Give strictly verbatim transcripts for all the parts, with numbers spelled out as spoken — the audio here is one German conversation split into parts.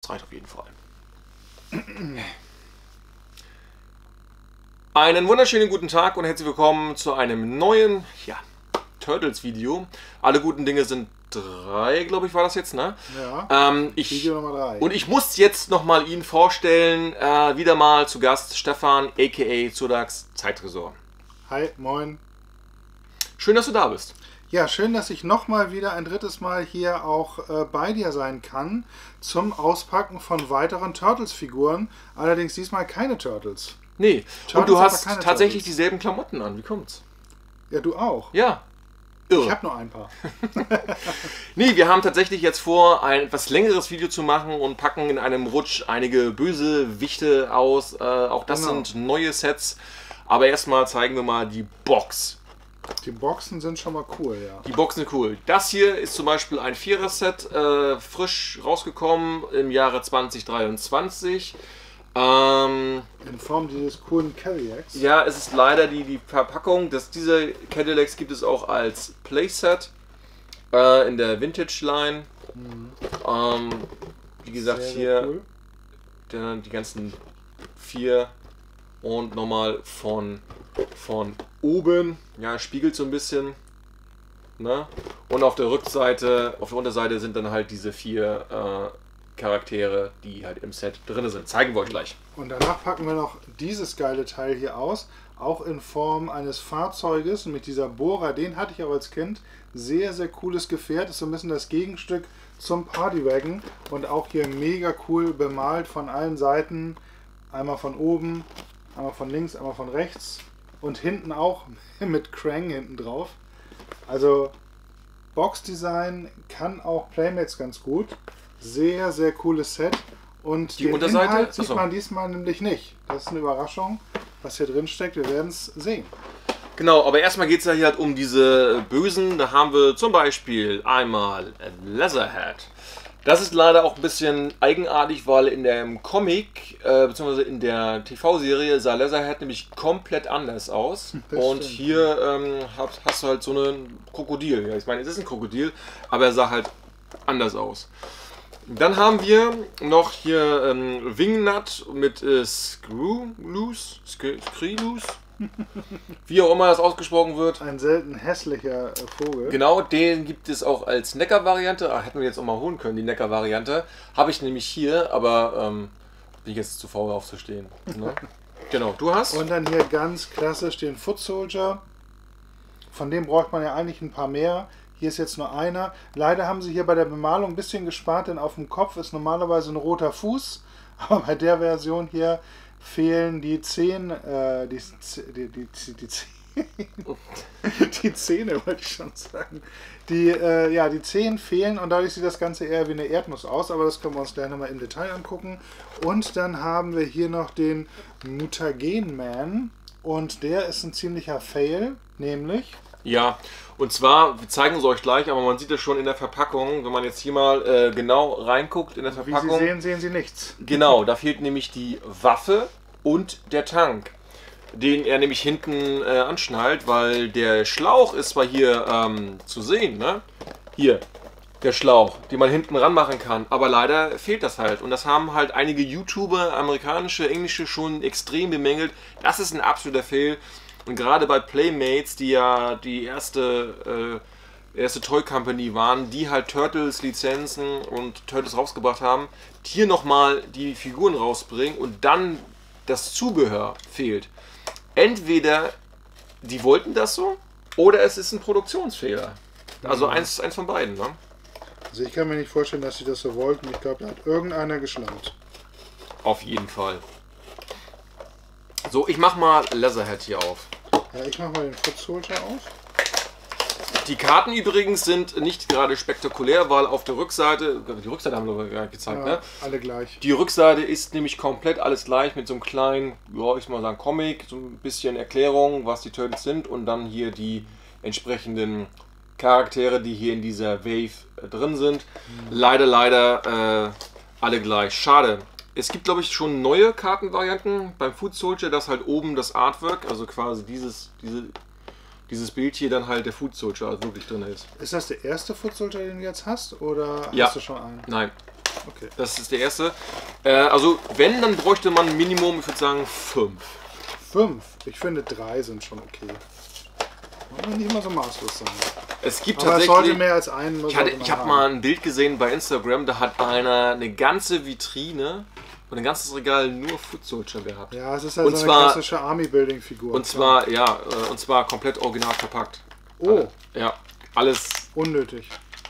Zeit auf jeden Fall. Einen wunderschönen guten Tag und herzlich willkommen zu einem neuen ja, Turtles-Video. Alle guten Dinge sind drei, glaube ich, war das jetzt, ne? Ja, ähm, ich, Video Nummer drei. Und ich muss jetzt nochmal Ihnen vorstellen, äh, wieder mal zu Gast Stefan, a k a. Zodax Zeittresor. Hi, moin. Schön, dass du da bist. Ja, schön, dass ich nochmal wieder ein drittes Mal hier auch äh, bei dir sein kann zum Auspacken von weiteren Turtles-Figuren. Allerdings diesmal keine Turtles. Nee, Turtles, und du hast aber keine tatsächlich Turtles. dieselben Klamotten an. Wie kommt's? Ja, du auch. Ja. Irre. Ich habe nur ein paar. Nee, wir haben tatsächlich jetzt vor, ein etwas längeres Video zu machen und packen in einem Rutsch einige Bösewichte aus. Äh, auch das Genau. sind neue Sets. Aber erstmal zeigen wir mal die Box. Die Boxen sind schon mal cool, ja. Die Boxen sind cool. Das hier ist zum Beispiel ein Vierer-Set, äh, frisch rausgekommen im Jahre zwanzig dreiundzwanzig. Ähm, In Form dieses coolen Cadillacs. ja, es ist leider die, die Verpackung. Das, diese Cadillacs gibt es auch als Playset äh, in der Vintage-Line. Mhm. Ähm, wie gesagt, Sehr, hier sehr cool. der, die ganzen vier und nochmal von, von oben. Ja, spiegelt so ein bisschen. Ne? Und auf der Rückseite, auf der Unterseite sind dann halt diese vier äh, Charaktere, die halt im Set drin sind. Zeigen wir euch gleich. Und danach packen wir noch dieses geile Teil hier aus. Auch in Form eines Fahrzeuges mit dieser Bohrer. Den hatte ich auch als Kind. Sehr, sehr cooles Gefährt. Ist so ein bisschen das Gegenstück zum Partywagon. Und auch hier mega cool bemalt von allen Seiten. Einmal von oben, einmal von links, einmal von rechts. Und hinten auch mit Krang hinten drauf. Also Boxdesign kann auch Playmates ganz gut. Sehr, sehr cooles Set. Und Die den Unterseite? Inhalt sieht Achso. man diesmal nämlich nicht. Das ist eine Überraschung, was hier drin steckt. Wir werden es sehen. Genau, aber erstmal geht es ja hier halt um diese Bösen. Da haben wir zum Beispiel einmal Leatherhead. Das ist leider auch ein bisschen eigenartig, weil in dem Comic, äh, beziehungsweise in der T V-Serie sah Leatherhead nämlich komplett anders aus. Das Und stimmt. hier ähm, hast, hast du halt so einen Krokodil. Ja, ich meine, es ist ein Krokodil, aber er sah halt anders aus. Dann haben wir noch hier ähm, Wingnut mit äh, Screwloose, Screwloose, wie auch immer das ausgesprochen wird. Ein selten hässlicher äh, Vogel. Genau, den gibt es auch als Neckar-Variante. Ah, hätten wir jetzt auch mal holen können, die Neckar-Variante. Habe ich nämlich hier, aber ähm, bin ich jetzt zu faul aufzustehen. Ne? Genau, du hast? Und dann hier ganz klassisch den Foot Soldier. Von dem braucht man ja eigentlich ein paar mehr. Hier ist jetzt nur einer. Leider haben sie hier bei der Bemalung ein bisschen gespart, denn auf dem Kopf ist normalerweise ein roter Fuß. Aber bei der Version hier fehlen die Zehen, äh, die, die, die, die, die, Zähne, die Zähne wollte ich schon sagen. Die, äh, ja, die Zehen fehlen und dadurch sieht das Ganze eher wie eine Erdnuss aus, aber das können wir uns gleich nochmal im Detail angucken. Und dann haben wir hier noch den Mutagen Man und der ist ein ziemlicher Fail, nämlich... Ja, und zwar, wir zeigen es euch gleich, aber man sieht es schon in der Verpackung, wenn man jetzt hier mal äh, genau reinguckt in der Wie Verpackung. Sie sehen, sehen Sie nichts. Genau, da fehlt nämlich die Waffe und der Tank, den er nämlich hinten äh, anschnallt, weil der Schlauch ist zwar hier ähm, zu sehen, ne? Hier, der Schlauch, den man hinten ranmachen kann, aber leider fehlt das halt. Und das haben halt einige YouTuber, amerikanische, englische, schon extrem bemängelt. Das ist ein absoluter Fail. Und gerade bei Playmates, die ja die erste, äh, erste Toy Company waren, die halt Turtles Lizenzen und Turtles rausgebracht haben, hier nochmal die Figuren rausbringen und dann das Zubehör fehlt. Entweder die wollten das so oder es ist ein Produktionsfehler. Also Mhm. eins, eins von beiden. Ne? Also ich kann mir nicht vorstellen, dass sie das so wollten. Ich glaube, da hat irgendeiner geschlampt. Auf jeden Fall. So, ich mach mal Leatherhead hier auf. Ja, ich mache mal den Foot Soldier auf. Die Karten übrigens sind nicht gerade spektakulär, weil auf der Rückseite, die Rückseite haben wir gar nicht gezeigt, Ja, ne? alle gleich. Die Rückseite ist nämlich komplett alles gleich mit so einem kleinen, ja, ich mal sagen, Comic, so ein bisschen Erklärung, was die Turtles sind und dann hier die entsprechenden Charaktere, die hier in dieser Wave äh, drin sind. Mhm. Leider, leider äh, alle gleich. Schade. Es gibt, glaube ich, schon neue Kartenvarianten beim Foot Soldier, dass halt oben das Artwork, also quasi dieses, diese, dieses Bild hier dann halt der Foot Soldier wirklich drin ist. Ist das der erste Foot Soldier, den du jetzt hast? Oder Ja. hast du schon einen? Nein, Okay. Das ist der erste. Äh, also wenn, dann bräuchte man Minimum, ich würde sagen, fünf. Fünf? Ich finde drei sind schon okay. Man nicht immer so maßlos sein. Es gibt Aber tatsächlich... es sollte mehr als einen. Ich, hatte, ich habe mal ein Bild gesehen bei Instagram, da hat einer eine ganze Vitrine und ein ganzes Regal nur Foot Soldier gehabt. Ja, es ist halt und so zwar, eine klassische Army-Building-Figur. Und zwar, ja, äh, und zwar komplett original verpackt. Oh. Ja, alles... Unnötig.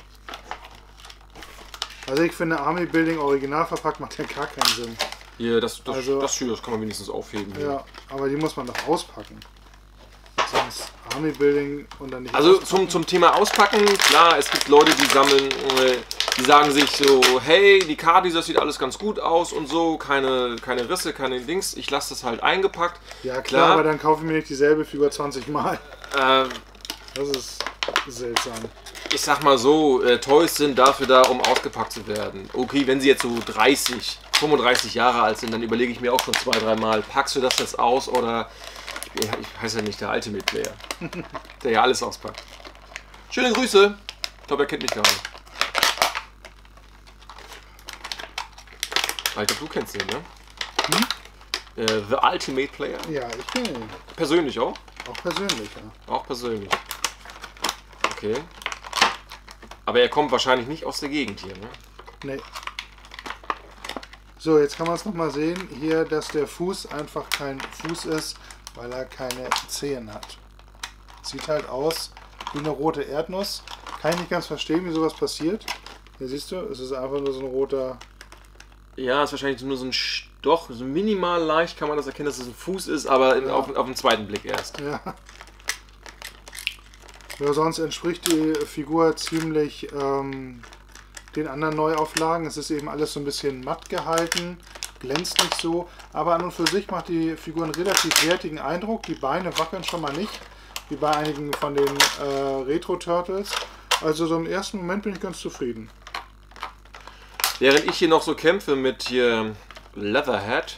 Also ich finde Army-Building original verpackt macht ja gar keinen Sinn. Hier, das, das, Also, das hier, das kann man wenigstens aufheben. Hier. Ja, aber die muss man doch auspacken. Sonst Army-Building und dann nicht Also auspacken. zum, zum Thema Auspacken, klar, es gibt Leute, die sammeln, äh, die sagen sich so, hey, die Karte, das sieht alles ganz gut aus und so, keine, keine Risse, keine Dings, ich lasse das halt eingepackt. Ja klar, klar, aber dann kaufe ich mir nicht dieselbe Figur zwanzig Mal. Äh, Das ist seltsam. ich sag mal so, äh, Toys sind dafür da, um ausgepackt zu werden. Okay, wenn sie jetzt so dreißig, fünfunddreißig Jahre alt sind, dann überlege ich mir auch schon zwei, dreimal, packst du das jetzt aus oder... Ich heiße ja nicht der Ultimate Player, der ja alles auspackt. Schöne Grüße. Ich glaube, er kennt mich gerade. Ich glaube, du kennst ihn, ne? Hm? Äh, The Ultimate Player. Ja, ich kenne ihn. Persönlich auch? Auch persönlich, ja. Auch persönlich. Okay. Aber er kommt wahrscheinlich nicht aus der Gegend hier, ne? Nee. So, jetzt kann man es nochmal sehen. Hier, dass der Fuß einfach kein Fuß ist, weil er keine Zehen hat. Sieht halt aus wie eine rote Erdnuss. Kann ich nicht ganz verstehen, wie sowas passiert. Hier siehst du, es ist einfach nur so ein roter... Ja, ist wahrscheinlich nur so ein Stoch, so minimal leicht kann man das erkennen, dass es ein Fuß ist, aber in, Ja. auf, auf den zweiten Blick erst. Ja. Ja, sonst entspricht die Figur ziemlich ähm, den anderen Neuauflagen. Es ist eben alles so ein bisschen matt gehalten, glänzt nicht so, aber an und für sich macht die Figur einen relativ wertigen Eindruck. Die Beine wackeln schon mal nicht, wie bei einigen von den äh, Retro-Turtles. Also so im ersten Moment bin ich ganz zufrieden. Während ich hier noch so kämpfe mit hier Leatherhead.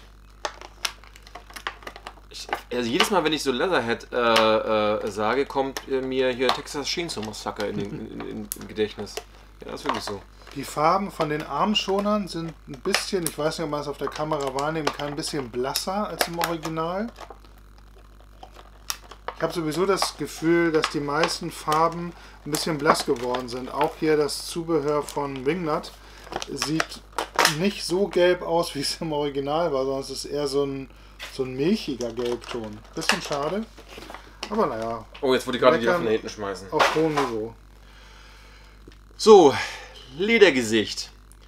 Ich, also jedes Mal, wenn ich so Leatherhead äh, äh, sage, kommt äh, mir hier Texas Chainsaw Massacre in, den, in, in, im Gedächtnis. Ja, das ist wirklich so. Die Farben von den Armschonern sind ein bisschen, ich weiß nicht, ob man es auf der Kamera wahrnehmen kann, ein bisschen blasser als im Original. Ich habe sowieso das Gefühl, dass die meisten Farben ein bisschen blass geworden sind. Auch hier das Zubehör von Wingnut sieht nicht so gelb aus, wie es im Original war, sondern es ist eher so ein, so ein milchiger Gelbton. Bisschen schade, aber naja. Oh, jetzt wollte ich gerade die Meckern Waffen hinten schmeißen. auf hohem Niveau. So, Ledergesicht.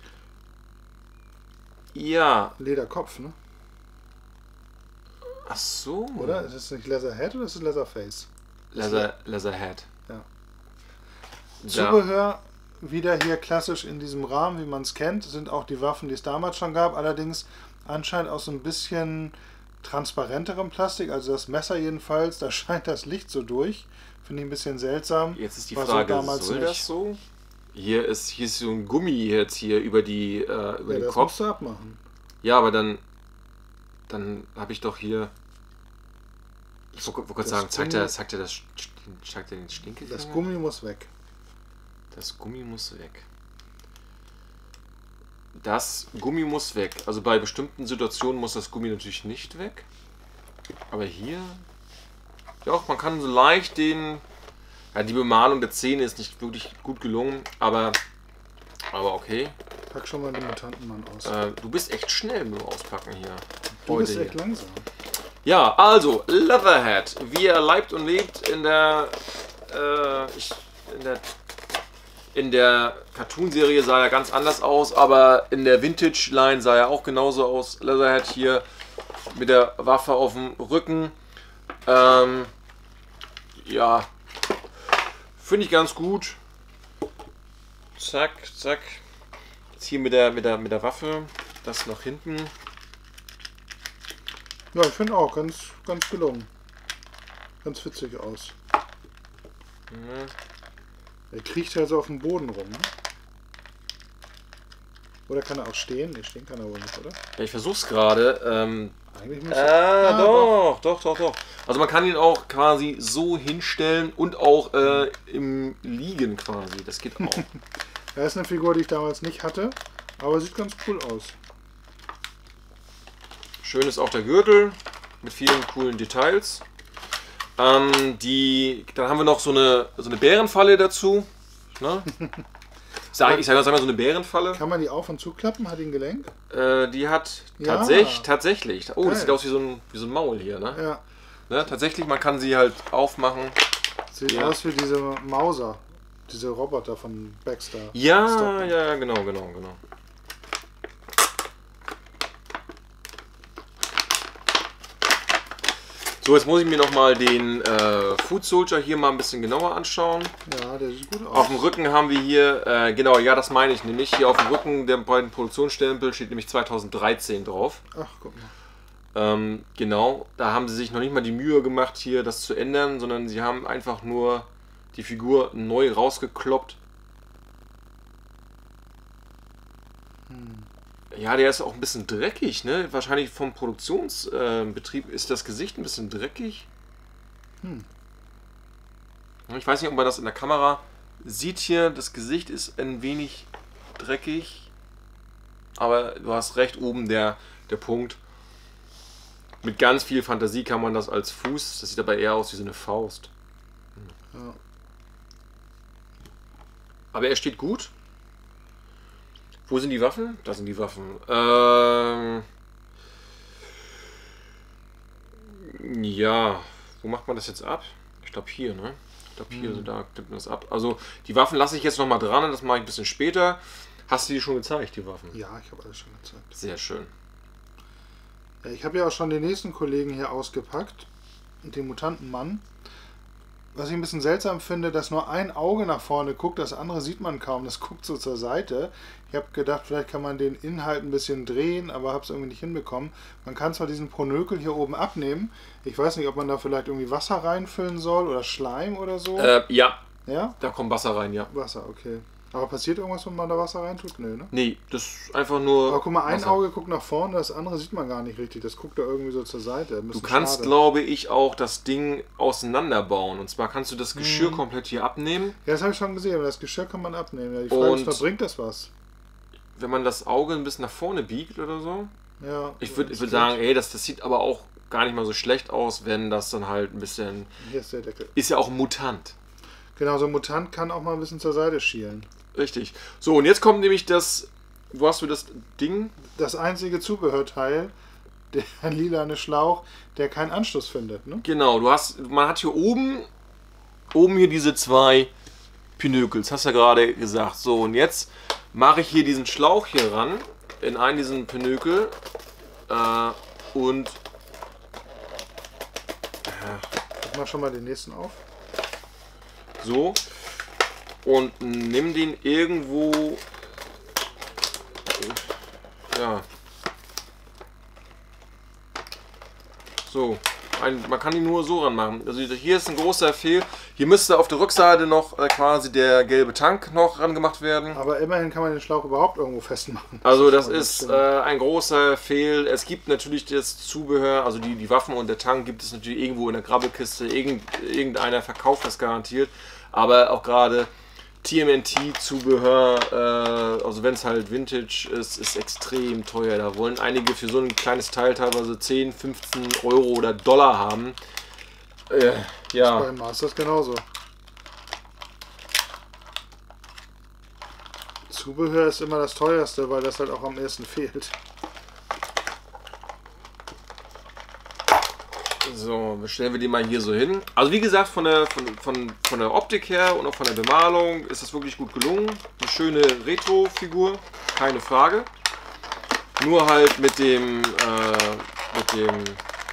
Ja. Lederkopf, ne? Ach so. Oder? Ist es nicht Leatherhead oder ist es Leatherface? Leather, Leatherhead. Ja. Da. Zubehör wieder hier klassisch in diesem Rahmen, wie man es kennt, sind auch die Waffen, die es damals schon gab, allerdings anscheinend aus so ein bisschen transparenterem Plastik, also das Messer jedenfalls, da scheint das Licht so durch. Finde ich ein bisschen seltsam. Jetzt ist die War so Frage, damals soll nicht. das so? Hier ist, hier ist so ein Gummi jetzt hier über, die, äh, über Ja, den das Kopf. musst du abmachen. Ja, aber dann, dann habe ich doch hier. Ich wollte gerade Das sagen, zeigt Gummi- er, zeigt er das, zeigt er den Stinkefinger? Das Gummi muss weg. Das Gummi muss weg. Das Gummi muss weg. Also bei bestimmten Situationen muss das Gummi natürlich nicht weg. Aber hier. Ja, man kann so leicht den. Ja, die Bemalung der Zähne ist nicht wirklich gut gelungen, aber. Aber okay. Pack schon mal den Mutantenmann aus. Äh, du bist echt schnell mit dem Auspacken hier. du Heute bist echt hier. langsam. Ja, also, Leatherhead. Wie er leibt und lebt in der. Äh, ich, in der. In der Cartoon-Serie sah er ganz anders aus, aber in der Vintage-Line sah er auch genauso aus. Leatherhead hier mit der Waffe auf dem Rücken. Ähm, ja, finde ich ganz gut. Zack, zack. Jetzt hier mit der, mit der, mit der Waffe. Das nach hinten. Ja, ich finde auch ganz, ganz gelungen. Ganz witzig aus. Mhm. Er kriecht halt so auf dem Boden rum. Ne? Oder kann er auch stehen? Ne, stehen kann er wohl nicht, oder? Ja, ich versuch's gerade. Ähm, Eigentlich muss ah, er. doch, doch, doch, doch. Also man kann ihn auch quasi so hinstellen und auch äh, im Liegen quasi. Das geht auch. Das ist eine Figur, die ich damals nicht hatte. Aber sieht ganz cool aus. Schön ist auch der Gürtel mit vielen coolen Details. Ähm, die, dann haben wir noch so eine, so eine Bärenfalle dazu. Ne? Sag, ich sage sag mal so eine Bärenfalle. Kann man die auf- und zuklappen? Hat die ein Gelenk? Äh, die hat Ja. tatsächlich, tatsächlich. Oh, Geil. das sieht aus wie so ein, wie so ein Maul hier. Ne? Ja. Ne? Tatsächlich, man kann sie halt aufmachen. Sieht Ja. aus wie diese Mauser. Diese Roboter von Baxter. Ja, Stop. ja, genau, genau, genau. So, jetzt muss ich mir noch mal den äh, Foot Soldier hier mal ein bisschen genauer anschauen. Ja, der sieht gut aus. Auf dem Rücken haben wir hier, äh, genau, ja, das meine ich nämlich. Hier auf dem Rücken der beiden Produktionsstempel steht nämlich zweitausenddreizehn drauf. Ach, guck mal. Ähm, genau, da haben sie sich noch nicht mal die Mühe gemacht, hier das zu ändern, sondern sie haben einfach nur die Figur neu rausgekloppt. Hm. Ja, der ist auch ein bisschen dreckig, ne? Wahrscheinlich vom Produktionsbetrieb äh, ist das Gesicht ein bisschen dreckig. Hm. Ich weiß nicht, ob man das in der Kamera sieht hier. Das Gesicht ist ein wenig dreckig. Aber du hast recht, oben der, der Punkt. Mit ganz viel Fantasie kann man das als Fuß. Das sieht aber eher aus wie so eine Faust. Ja. Aber er steht gut. Wo sind die Waffen? Da sind die Waffen. Ähm ja, wo macht man das jetzt ab? Ich glaube hier, ne? Ich glaube hier, Hm. so da nimmt man das ab. Also die Waffen lasse ich jetzt noch mal dran, das mache ich ein bisschen später. Hast du die schon gezeigt, die Waffen? Ja, ich habe alles schon gezeigt. Sehr schön. Ja, ich habe ja auch schon den nächsten Kollegen hier ausgepackt. Den Mutantenmann. Was ich ein bisschen seltsam finde, dass nur ein Auge nach vorne guckt, das andere sieht man kaum, das guckt so zur Seite. Ich habe gedacht, vielleicht kann man den Inhalt ein bisschen drehen, aber habe es irgendwie nicht hinbekommen. Man kann zwar diesen Ponökel hier oben abnehmen, ich weiß nicht, ob man da vielleicht irgendwie Wasser reinfüllen soll oder Schleim oder so. Äh, ja, Ja? da kommt Wasser rein, ja. Wasser, okay. Aber passiert irgendwas, wenn man da Wasser reintut? Nö, ne? Nee, das ist einfach nur. Aber guck mal, ein Wasser. Auge guckt nach vorne, das andere sieht man gar nicht richtig. Das guckt da irgendwie so zur Seite. Ein Du bisschen kannst, schade. glaube ich, auch das Ding auseinanderbauen. Und zwar kannst du das Geschirr Mhm. komplett hier abnehmen. Ja, das habe ich schon gesehen, aber das Geschirr kann man abnehmen. Ja, die Frage ist, Und- nur, bringt das was? Wenn man das Auge ein bisschen nach vorne biegt oder so. Ja, Ich würde das würd geht. sagen, ey, das, das sieht aber auch gar nicht mal so schlecht aus, wenn das dann halt ein bisschen. Hier ist der Deckel. Ist ja auch ein Mutant. Genau, so ein Mutant kann auch mal ein bisschen zur Seite schielen. Richtig. So, und jetzt kommt nämlich das. Wo hast du das Ding? Das einzige Zubehörteil, der lilane Schlauch, der keinen Anschluss findet, ne? Genau, du hast. Man hat hier oben. Oben hier diese zwei Pinökels, hast du ja gerade gesagt. So, und jetzt mache ich hier diesen Schlauch hier ran. In einen diesen Pinökel. Äh, und. Ich mach schon mal den nächsten auf. So. Und nimm den irgendwo. Ja. So. Ein, man kann ihn nur so ranmachen. Also hier ist ein großer Fehl. Hier müsste auf der Rückseite noch äh, quasi der gelbe Tank noch rangemacht werden. Aber immerhin kann man den Schlauch überhaupt irgendwo festmachen. Also das schon ist schön. äh, ein großer Fehl. Es gibt natürlich das Zubehör, also die, die Waffen und der Tank gibt es natürlich irgendwo in der Grabbelkiste. Irgend, irgendeiner verkauft das garantiert. Aber auch gerade T M N T-Zubehör, äh, also wenn es halt Vintage ist, ist extrem teuer. Da wollen einige für so ein kleines Teil teilweise zehn, fünfzehn Euro oder Dollar haben. Äh, ja. Bei Masters genauso. Zubehör ist immer das teuerste, weil das halt auch am ersten fehlt. So, stellen wir die mal hier so hin. Also wie gesagt, von der, von, von, von der Optik her und auch von der Bemalung ist das wirklich gut gelungen. Eine schöne Retro-Figur, keine Frage. Nur halt mit dem, äh, mit dem,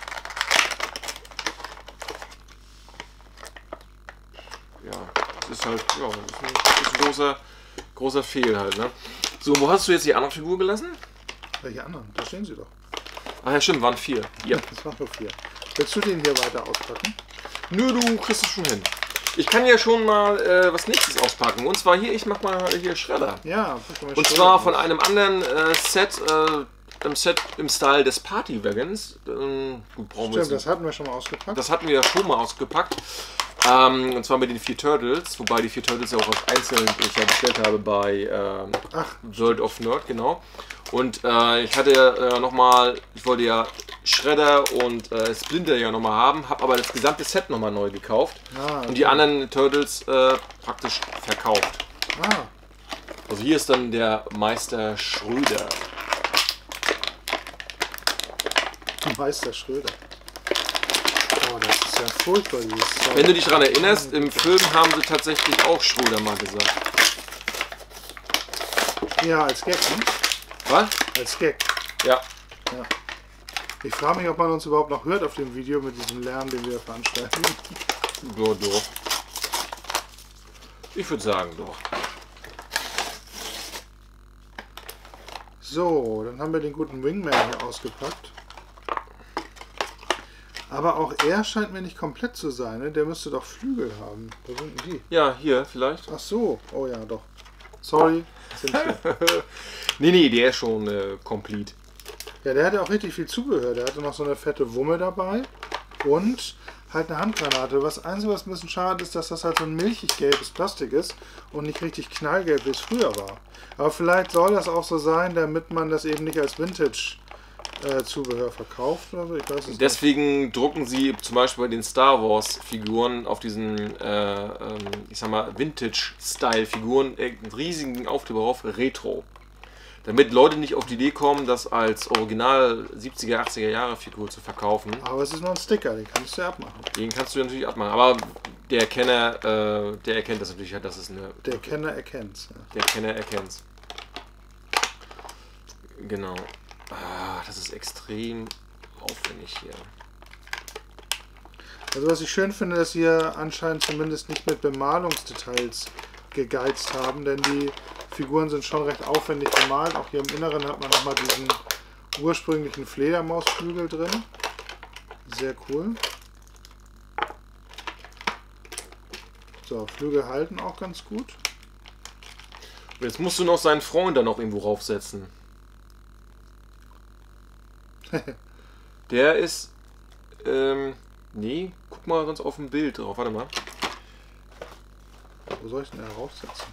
ja, das ist halt, ja, das ist ein, das ist ein großer, großer Fehl halt, ne? So, wo hast du jetzt die andere Figur gelassen? Welche anderen? Da stehen sie doch. Ach ja, stimmt, waren vier. Ja. Das waren nur vier. Willst du den hier weiter auspacken? Nö, du kriegst es schon hin. Ich kann ja schon mal äh, was nächstes auspacken. Und zwar hier, ich mach mal hier Schredder. Ja. pack mal Und schön zwar aus. von einem anderen äh, Set, äh, einem Set im Style des Party Wagons. Ähm, gut, brauchen wir Stimmt, jetzt das hatten wir schon mal ausgepackt. Das hatten wir ja schon mal ausgepackt. Ähm, und zwar mit den vier Turtles, wobei die vier Turtles ja auch als einzeln ich ja bestellt habe bei ähm, Ach, World of Nerd, genau. Und äh, ich hatte äh, nochmal, ich wollte ja Shredder und äh, Splinter ja nochmal haben, habe aber das gesamte Set nochmal neu gekauft Ah, okay. und die anderen Turtles äh, praktisch verkauft. Ah, Also hier ist dann der Meister Schröder. Meister Schröder. Oh, das ist ja furchtbar, dieses Zeug. Wenn du dich daran erinnerst, im Film haben sie tatsächlich auch Schröder mal gesagt. Ja, als Gag, ne? Was? Als Gag. Ja. Ja. Ich frage mich, ob man uns überhaupt noch hört auf dem Video mit diesem Lärm, den wir veranstalten. Ja, doch. Ich würde sagen, doch. So, dann haben wir den guten Wingman hier ausgepackt. Aber auch er scheint mir nicht komplett zu sein, ne? Der müsste doch Flügel haben. Wo sind denn die? Ja, hier vielleicht. Ach so, oh ja, doch. Sorry, sind hier. Nee, nee, der ist schon äh, complete. Ja, der hatte auch richtig viel Zubehör. Der hatte noch so eine fette Wumme dabei und halt eine Handgranate. Was Einzige, was ein bisschen schade ist, dass das halt so ein milchig gelbes Plastik ist und nicht richtig knallgelb, wie es früher war. Aber vielleicht soll das auch so sein, damit man das eben nicht als Vintage-Zubehör verkauft oder so. Ich weiß es nicht. Deswegen drucken sie zum Beispiel bei den Star Wars Figuren auf diesen, äh, ähm, ich sag mal, Vintage-Style-Figuren einen riesigen Aufkleber drauf, Retro. Damit Leute nicht auf die Idee kommen, das als Original siebziger, achtziger Jahre Figur zu verkaufen. Aber es ist nur ein Sticker, den kannst du ja abmachen. Den kannst du natürlich abmachen. Aber der Kenner, äh, der erkennt das natürlich, dass es eine... Der Kenner erkennt's. Ja. Der Kenner erkennt's. Genau. Ah, das ist extrem aufwendig hier. Also was ich schön finde, dass hier anscheinend zumindest nicht mit Bemalungsdetails gegeizt haben, denn die Figuren sind schon recht aufwendig bemalt. Auch hier im Inneren hat man nochmal diesen ursprünglichen Fledermausflügel drin. Sehr cool. So, Flügel halten auch ganz gut. Und jetzt musst du noch seinen Freund da noch irgendwo raufsetzen. Der ist... Ähm... Nee, guck mal sonst auf dem Bild drauf. Warte mal. Wo soll ich denn da raufsetzen?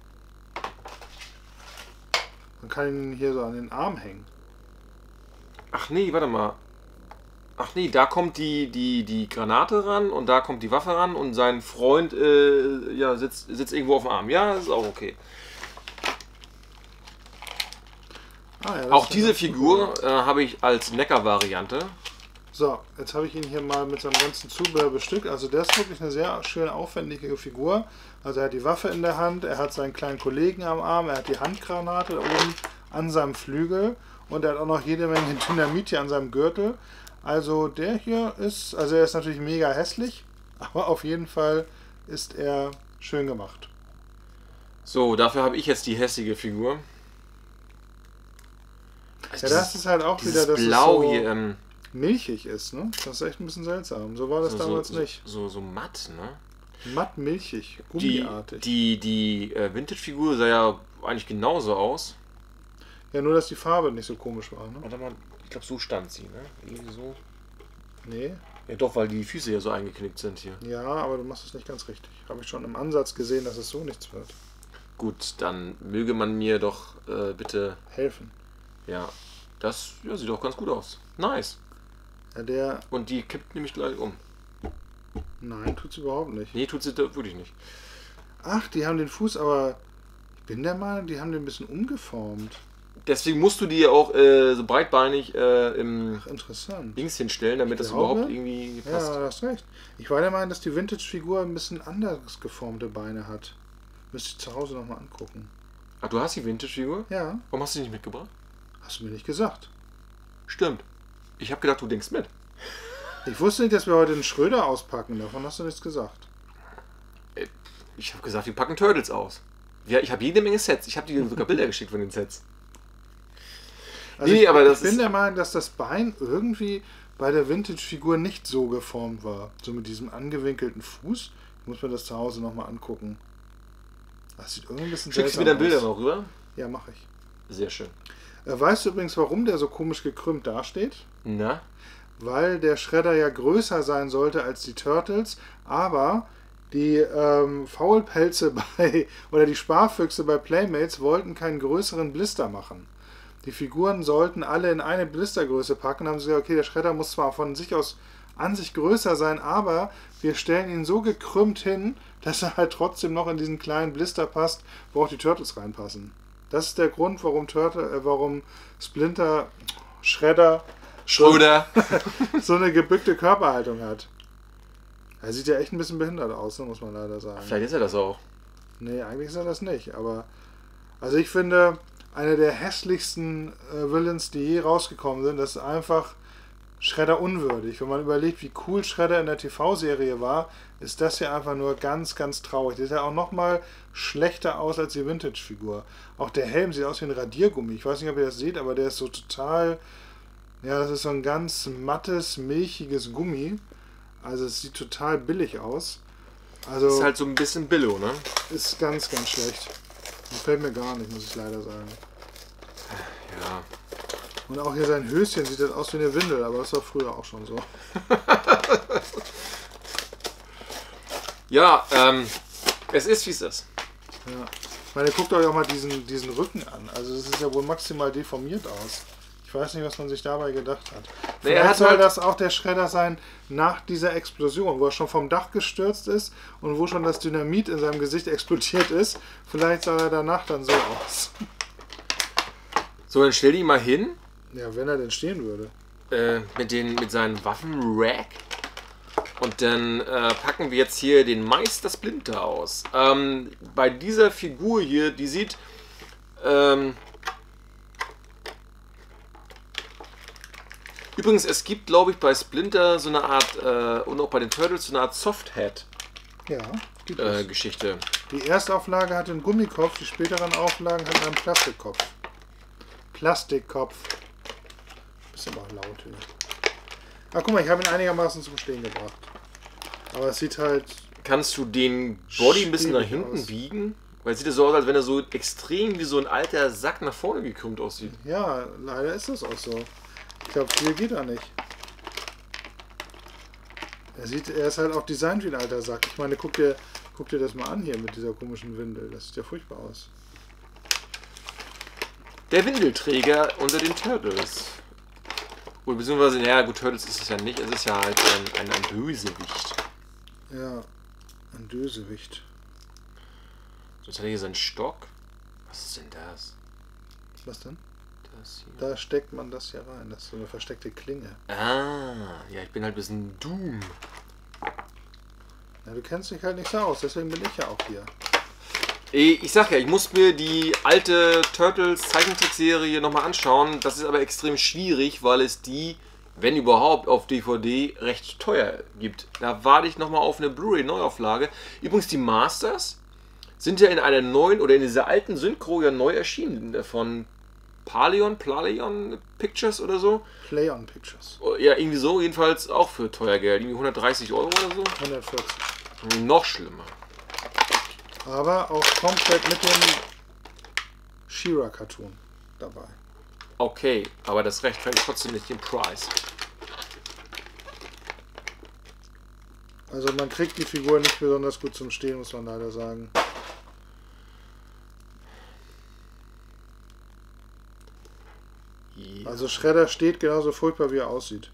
Man kann ihn hier so an den Arm hängen. Ach nee, warte mal. Ach nee, da kommt die, die, die Granate ran und da kommt die Waffe ran und sein Freund äh, ja, sitzt, sitzt irgendwo auf dem Arm. Ja, das ist auch okay. Ah, ja, das Auch ist diese ja Figur cool. äh, habe ich als Neckar-Variante. So, jetzt habe ich ihn hier mal mit seinem ganzen Zubehör bestückt. Also der ist wirklich eine sehr schön aufwendige Figur. Also er hat die Waffe in der Hand, er hat seinen kleinen Kollegen am Arm, er hat die Handgranate da oben an seinem Flügel und er hat auch noch jede Menge Dynamit hier an seinem Gürtel. Also der hier ist, also er ist natürlich mega hässlich, aber auf jeden Fall ist er schön gemacht. So, dafür habe ich jetzt die hässliche Figur. Also Ja, das ist halt auch wieder, dieses dass Blau es so hier, ähm, milchig ist, ne? Das ist echt ein bisschen seltsam. So war das so, damals so, nicht. So, so, so matt, ne? Matt milchig, Die, gummiartig. die, die äh, Vintage-Figur sah ja eigentlich genauso aus. Ja, nur dass die Farbe nicht so komisch war, ne? Warte mal, ich glaube, so stand sie, ne? Irgendwie so. Nee. Ja doch, weil die Füße ja so eingeknickt sind hier. Ja, aber du machst es nicht ganz richtig. Habe ich schon im Ansatz gesehen, dass es so nichts wird. Gut, dann möge man mir doch äh, bitte... Helfen. Ja, das ja, sieht doch ganz gut aus. Nice. Ja, der... Und die kippt nämlich gleich um. Nein, tut's überhaupt nicht. Nee, tut sie da wirklich nicht. Ach, die haben den Fuß, aber... Ich bin der Meinung, die haben den ein bisschen umgeformt. Deswegen musst du die ja auch äh, so breitbeinig äh, im Ach, interessant. Dings hinstellen, damit das glaube- überhaupt irgendwie Ja, passt. du hast recht. Ich war der Meinung, dass die Vintage-Figur ein bisschen anders geformte Beine hat. Müsste ich zu Hause nochmal angucken. Ach, du hast die Vintage-Figur? Ja, Warum hast du die nicht mitgebracht? hast du mir nicht gesagt. Stimmt. Ich habe gedacht, du denkst mit. Ich wusste nicht, dass wir heute einen Schröder auspacken. Davon hast du nichts gesagt. Ich habe gesagt, wir packen Turtles aus. Ja, ich habe jede Menge Sets. Ich habe dir sogar Bilder geschickt von den Sets. Also Nee, ich, aber das ich bin ist- der Meinung, dass das Bein irgendwie bei der Vintage-Figur nicht so geformt war. So mit diesem angewinkelten Fuß. Ich muss mir das zu Hause nochmal angucken. Das sieht irgendwie ein bisschen Schickst du seltsam mir dann Bilder aus. noch rüber? Ja, mache ich. Sehr schön. Äh, Weißt du übrigens, warum der so komisch gekrümmt dasteht? Na? Weil der Shredder ja größer sein sollte als die Turtles, aber Die ähm, Faulpelze bei, oder die Sparfüchse bei Playmates wollten keinen größeren Blister machen. Die Figuren sollten alle in eine Blistergröße packen. Dann haben sie gesagt, okay, der Schredder muss zwar von sich aus an sich größer sein, aber wir stellen ihn so gekrümmt hin, dass er halt trotzdem noch in diesen kleinen Blister passt, wo auch die Turtles reinpassen. Das ist der Grund, warum Turtle, äh, warum Splinter, Schredder, Schröder, so eine gebückte Körperhaltung hat. Er sieht ja echt ein bisschen behindert aus, ne, muss man leider sagen. Vielleicht ist er das auch. Nee, eigentlich ist er das nicht, aber also ich finde, einer der hässlichsten äh, Villains, die je rausgekommen sind, das ist einfach Shredder unwürdig. Wenn man überlegt, wie cool Shredder in der T V-Serie war, ist das hier einfach nur ganz, ganz traurig. Der sieht ja auch nochmal schlechter aus als die Vintage-Figur. Auch der Helm sieht aus wie ein Radiergummi. Ich weiß nicht, ob ihr das seht, aber der ist so total, ja, das ist so ein ganz mattes, milchiges Gummi. Also es sieht total billig aus. Also ist halt so ein bisschen Billo, ne? Ist ganz, ganz schlecht. Gefällt mir gar nicht, muss ich leider sagen. Ja. Und auch hier sein Höschen sieht das aus wie eine Windel, aber das war früher auch schon so. Ja, ähm, es ist wie es ist. Ja. Ich meine, guckt euch auch mal diesen, diesen Rücken an. Also das ist ja wohl maximal deformiert aus. Ich weiß nicht, was man sich dabei gedacht hat. Nee, er Vielleicht hat soll halt das auch der Schredder sein nach dieser Explosion, wo er schon vom Dach gestürzt ist und wo schon das Dynamit in seinem Gesicht explodiert ist. Vielleicht sah er danach dann so aus. So, dann stell die mal hin. Ja, wenn er denn stehen würde. Äh, mit, den, mit seinen Waffen-Rack. Und dann äh, packen wir jetzt hier den Meister Splinter aus. Ähm, bei dieser Figur hier, die sieht... Ähm, Übrigens, es gibt, glaube ich, bei Splinter so eine Art, äh, und auch bei den Turtles, so eine Art Soft-Head Ja, gibt äh, es. Geschichte. Die Erstauflage hat einen Gummikopf, die späteren Auflagen hatten einen Plastikkopf. Plastikkopf. Bisschen aber auch laut hier. Ah, guck mal, ich habe ihn einigermaßen zum Stehen gebracht. Aber es sieht halt... Kannst du den Body ein bisschen nach schwierig hinten aus. biegen? Weil es sieht so aus, als wenn er so extrem wie so ein alter Sack nach vorne gekrümmt aussieht. Ja, leider ist das auch so. Ich glaube, viel geht da nicht. Er sieht, er ist halt auch designt wie ein alter Sack. Ich meine, guck dir, guck dir das mal an hier mit dieser komischen Windel. Das sieht ja furchtbar aus. Der Windelträger unter den Turtles. Oder beziehungsweise, naja, gut, Turtles ist es ja nicht. Es ist ja halt ein, ein, ein Bösewicht. Ja, ein Bösewicht. So, jetzt hat er hier seinen Stock. Was ist denn das? Was denn? Das hier. Da steckt man das hier rein. Das ist so eine versteckte Klinge. Ah, ja, ich bin halt ein bisschen Doom. Ja, du kennst dich halt nicht so aus, deswegen bin ich ja auch hier. Ich sag ja, ich muss mir die alte Turtles Zeichentrickserie nochmal anschauen. Das ist aber extrem schwierig, weil es die, wenn überhaupt, auf D V D recht teuer gibt. Da warte ich nochmal auf eine Blu-ray-Neuauflage. Übrigens, die Masters sind ja in einer neuen oder in dieser alten Synchro ja neu erschienen. Von Paleon, Paleon Pictures oder so. Play on Pictures. Ja, irgendwie so. Jedenfalls auch für teuer Geld. Irgendwie hundertdreißig Euro oder so. hundertvierzig. Noch schlimmer. Aber auch komplett mit dem She-Ra-Cartoon dabei. Okay, aber das rechtfertigt trotzdem nicht den Preis. Also man kriegt die Figur nicht besonders gut zum Stehen, muss man leider sagen. Ja. Also Shredder steht genauso furchtbar, wie er aussieht.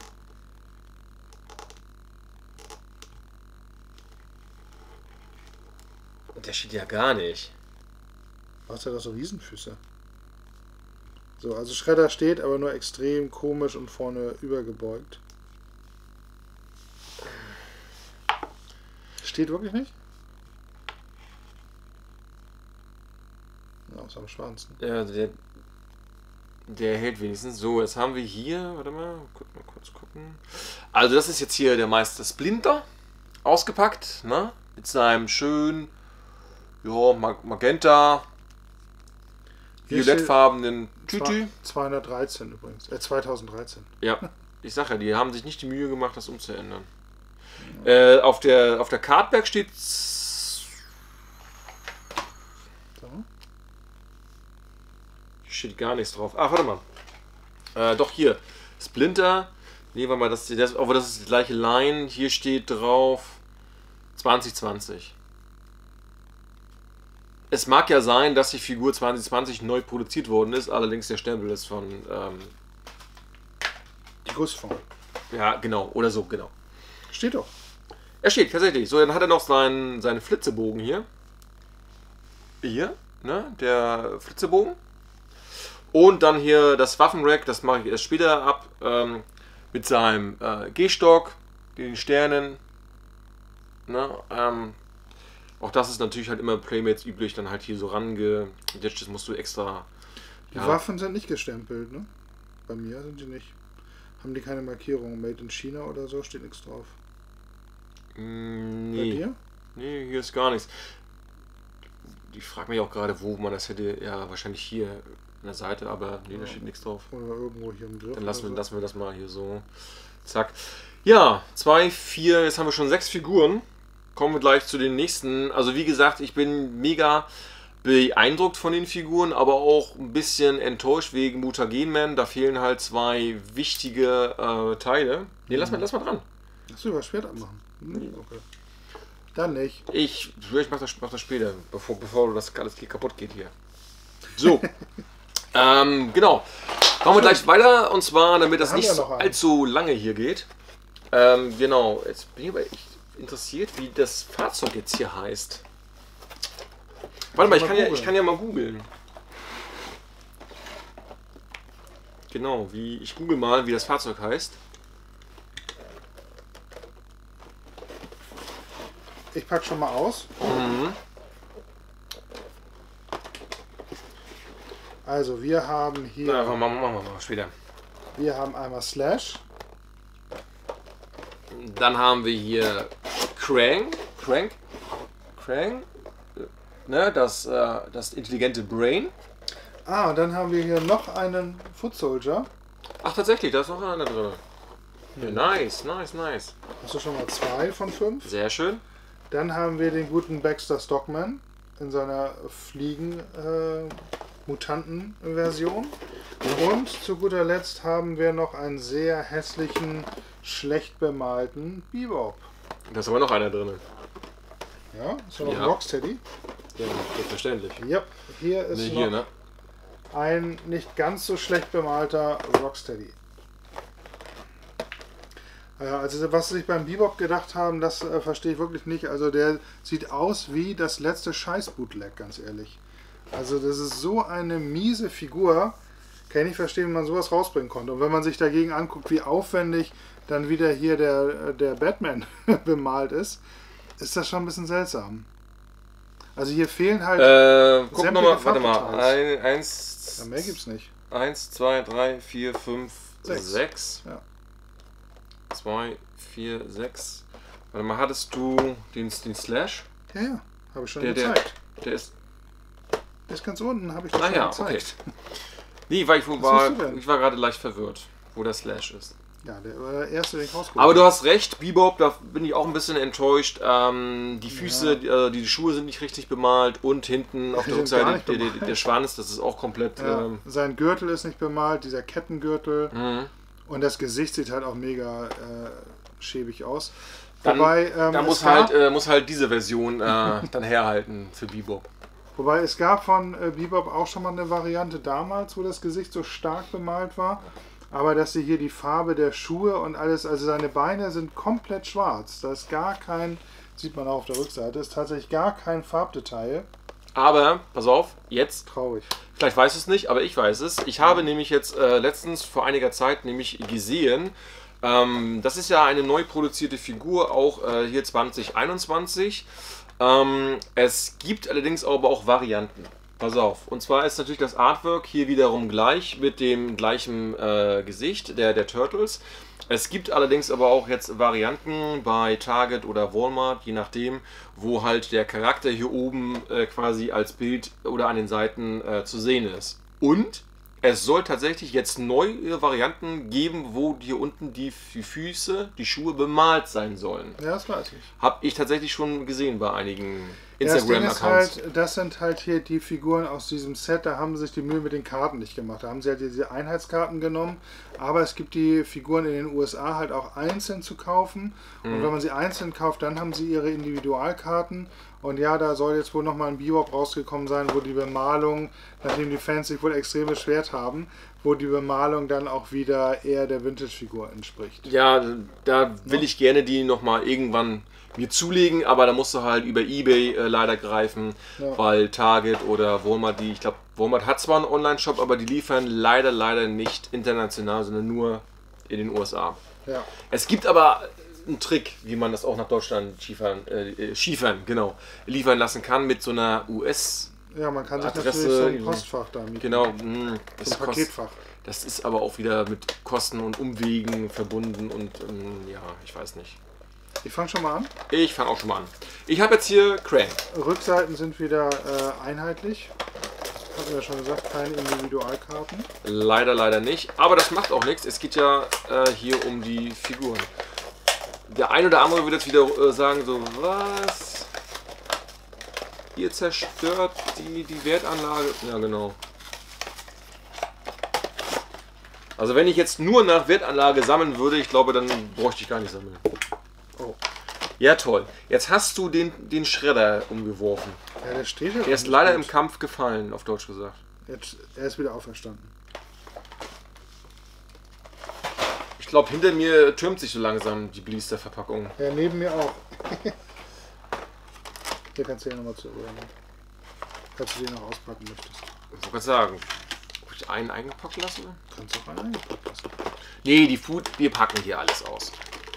Der steht ja gar nicht. Was hat er so Riesenfüße? So, also Shredder steht, aber nur extrem komisch und vorne übergebeugt. Steht wirklich nicht? Ja, ist am Schwanz. Ne? Ja, der, der hält wenigstens. So, jetzt haben wir hier, warte mal, guck mal kurz gucken. Also das ist jetzt hier der Meister Splinter. Ausgepackt, ne? Mit seinem schönen, ja, Magenta, violettfarbenen Tütü. zweihundertdreizehn übrigens. Äh, zweitausenddreizehn. Ja, ich sag ja, die haben sich nicht die Mühe gemacht, das umzuändern. Äh, auf der auf der Cardback steht. So. Hier steht gar nichts drauf. Ach, warte mal. Äh, doch hier. Splinter. Nehmen wir mal das. das aber das ist die gleiche Line. Hier steht drauf. zwanzig zwanzig. Es mag ja sein, dass die Figur zwanzig zwanzig neu produziert worden ist, allerdings der Stempel ist von... Ähm, Die Gussform. ja, genau, oder so, genau. Steht doch. Er steht, tatsächlich. So, dann hat er noch seinen, seinen Flitzebogen hier. Hier, ne, der Flitzebogen. Und dann hier das Waffenrack, das mache ich erst später ab, ähm, mit seinem äh, Gehstock, den Sternen. Ne, ähm, auch das ist natürlich halt immer Playmates üblich, dann halt hier so rangeditscht, das musst du extra... Die ja. Waffen sind nicht gestempelt, ne? Bei mir sind die nicht. Haben die keine Markierung? Made in China oder so? Steht nichts drauf. Mm, Bei nee. dir? Nee, hier ist gar nichts. Ich frage mich auch gerade, wo man das hätte. Ja, wahrscheinlich hier an der Seite, aber nee, da Ja. steht nichts drauf. Oder irgendwo hier im Griff. Dann lassen wir, oder so. lassen wir das mal hier so. Zack. Ja, zwei, vier, jetzt haben wir schon sechs Figuren. Kommen wir gleich zu den nächsten. Also wie gesagt, ich bin mega beeindruckt von den Figuren, aber auch ein bisschen enttäuscht wegen Mutagen Man. Da fehlen halt zwei wichtige äh, Teile. Nee, lass mal, lass mal dran. Hast du über Schwert abmachen? Hm, okay. Dann nicht. Ich, ich mach das, mach das später, bevor, bevor das alles hier kaputt geht hier. So. ähm, genau. Machen wir gleich weiter, und zwar, damit das haben nicht wir so noch einen. allzu lange hier geht. Ähm, genau. Jetzt bin ich aber echt interessiert, wie das Fahrzeug jetzt hier heißt. Warte mal, ich mal kann, ja, ich googeln. kann ja mal googeln. Genau, wie ich google mal, wie das Fahrzeug heißt. Ich pack schon mal aus. Mhm. Also wir haben hier, Na, machen wir machen wir mal später. wir haben einmal Slash. Dann haben wir hier Krang. Crank. Krang. Ne, das, äh, das intelligente Brain. Ah, und dann haben wir hier noch einen Foot Soldier. Ach, tatsächlich, da ist noch einer drin. Ja, nice, nice, nice. Hast du schon mal zwei von fünf? Sehr schön. Dann haben wir den guten Baxter Stockman in seiner Fliegen-Mutanten-Version. Und zu guter Letzt haben wir noch einen sehr hässlichen, schlecht bemalten Bebop. Da ist aber noch einer drin. Ja, ist ja noch Ja. ein Rocksteady. Ja, selbstverständlich. Ja, hier ist Ne, noch hier, ne? ein nicht ganz so schlecht bemalter Rocksteady. Ja, also was sie sich beim Bebop gedacht haben, das äh, verstehe ich wirklich nicht. Also der sieht aus wie das letzte Scheiß-Bootleg, ganz ehrlich. Also das ist so eine miese Figur. Kann ich nicht verstehen, wie man sowas rausbringen konnte. Und wenn man sich dagegen anguckt, wie aufwendig dann wieder hier der, der Batman bemalt ist, ist das schon ein bisschen seltsam. Also hier fehlen halt... Äh, guck sämtliche nochmal, warte mal. Farbdetails. Ein, eins, Ja, mehr gibt's nicht. eins, zwei, drei, vier, fünf, Sechs. sechs. Ja. zwei, vier, sechs. Warte mal, hattest du den, den Slash? Ja, ja, habe ich schon Der, der, gezeigt. der ist. Der ist ganz unten, habe ich das Ah schon ja, okay. gezeigt. Nee, weil ich, wo Was war, suchst du denn? ich war gerade leicht verwirrt, wo der Slash ist. Ja, der war der erste, den ich rausgeholt Aber du habe. hast recht, Bebop, da bin ich auch ein bisschen enttäuscht. Ähm, die Füße, die, äh, die Schuhe sind nicht richtig bemalt und hinten auf Die der sind gar Rückseite nicht der, der, bemalt. der Schwanz, das ist auch komplett. Ja, Ähm, sein Gürtel ist nicht bemalt, dieser Kettengürtel. mhm. Und das Gesicht sieht halt auch mega äh, schäbig aus. Dann, Wobei, ähm, da es muss gab, halt, äh, muss halt diese Version äh, dann herhalten für Bebop. wobei es gab von äh, Bebop auch schon mal eine Variante damals, wo das Gesicht so stark bemalt war. Aber dass sie hier die Farbe der Schuhe und alles, also seine Beine sind komplett schwarz. Da ist gar kein, sieht man auch auf der Rückseite, ist tatsächlich gar kein Farbdetail. Aber, pass auf, jetzt, Traurig. vielleicht weißt du es nicht, aber ich weiß es. Ich habe nämlich jetzt äh, letztens vor einiger Zeit nämlich gesehen, ähm, das ist ja eine neu produzierte Figur, auch äh, hier zwanzig einundzwanzig. Ähm, es gibt allerdings aber auch Varianten. Pass auf. Und zwar ist natürlich das Artwork hier wiederum gleich mit dem gleichen äh, Gesicht der, der Turtles. Es gibt allerdings aber auch jetzt Varianten bei Target oder Walmart, je nachdem, wo halt der Charakter hier oben äh, quasi als Bild oder an den Seiten äh, zu sehen ist. Und es soll tatsächlich jetzt neue Varianten geben, wo hier unten die Füße, die Schuhe bemalt sein sollen. Ja, das weiß ich. Habe ich tatsächlich schon gesehen bei einigen. Instagram-Accounts. Halt, das sind halt hier die Figuren aus diesem Set, da haben sie sich die Mühe mit den Karten nicht gemacht. Da haben sie halt diese Einheitskarten genommen, aber es gibt die Figuren in den U S A halt auch einzeln zu kaufen. Mhm. Und wenn man sie einzeln kauft, dann haben sie ihre Individualkarten. Und ja, da soll jetzt wohl nochmal ein Bebop rausgekommen sein, wo die Bemalung, nachdem die Fans sich wohl extrem beschwert haben, wo die Bemalung dann auch wieder eher der Vintage-Figur entspricht. Ja, da will ja. ich gerne die nochmal irgendwann mir zulegen, aber da musst du halt über eBay äh, leider greifen, ja. weil Target oder Walmart, die, ich glaube, Walmart hat zwar einen Online-Shop, aber die liefern leider, leider nicht international, sondern nur in den U S A. Ja. Es gibt aber einen Trick, wie man das auch nach Deutschland schiefern, äh, schiefern, genau, liefern lassen kann mit so einer U S Ja, man kann sich Adresse, natürlich so ein Postfach da mieten. Genau, mh, das so ein Paketfach. Das ist aber auch wieder mit Kosten und Umwegen verbunden und ähm, ja, ich weiß nicht. Ich fange schon mal an. Ich fange auch schon mal an. Ich habe jetzt hier Krang. Rückseiten sind wieder äh, einheitlich. Hatten wir ja schon gesagt, keine Individualkarten. Leider, leider nicht. Aber das macht auch nichts. Es geht ja äh, hier um die Figuren. Der ein oder andere wird jetzt wieder äh, sagen, so was? Ihr zerstört die, die Wertanlage. Ja, genau. Also wenn ich jetzt nur nach Wertanlage sammeln würde, ich glaube, dann bräuchte ich gar nicht sammeln. Oh. Ja, toll. Jetzt hast du den, den Schredder umgeworfen. Ja, der steht ja. Der ist leider gut. Im Kampf gefallen, auf Deutsch gesagt. Jetzt, er ist wieder auferstanden. Ich glaube, hinter mir türmt sich so langsam die Blister-Verpackung. Ja, neben mir auch. Hier kannst du ja nochmal zu rühren. Falls du den noch auspacken möchtest. Ich wollte gerade sagen, ob ich einen eingepackt lasse? Kannst du auch einen eingepackt lassen. Nee, die Food, wir packen hier alles aus.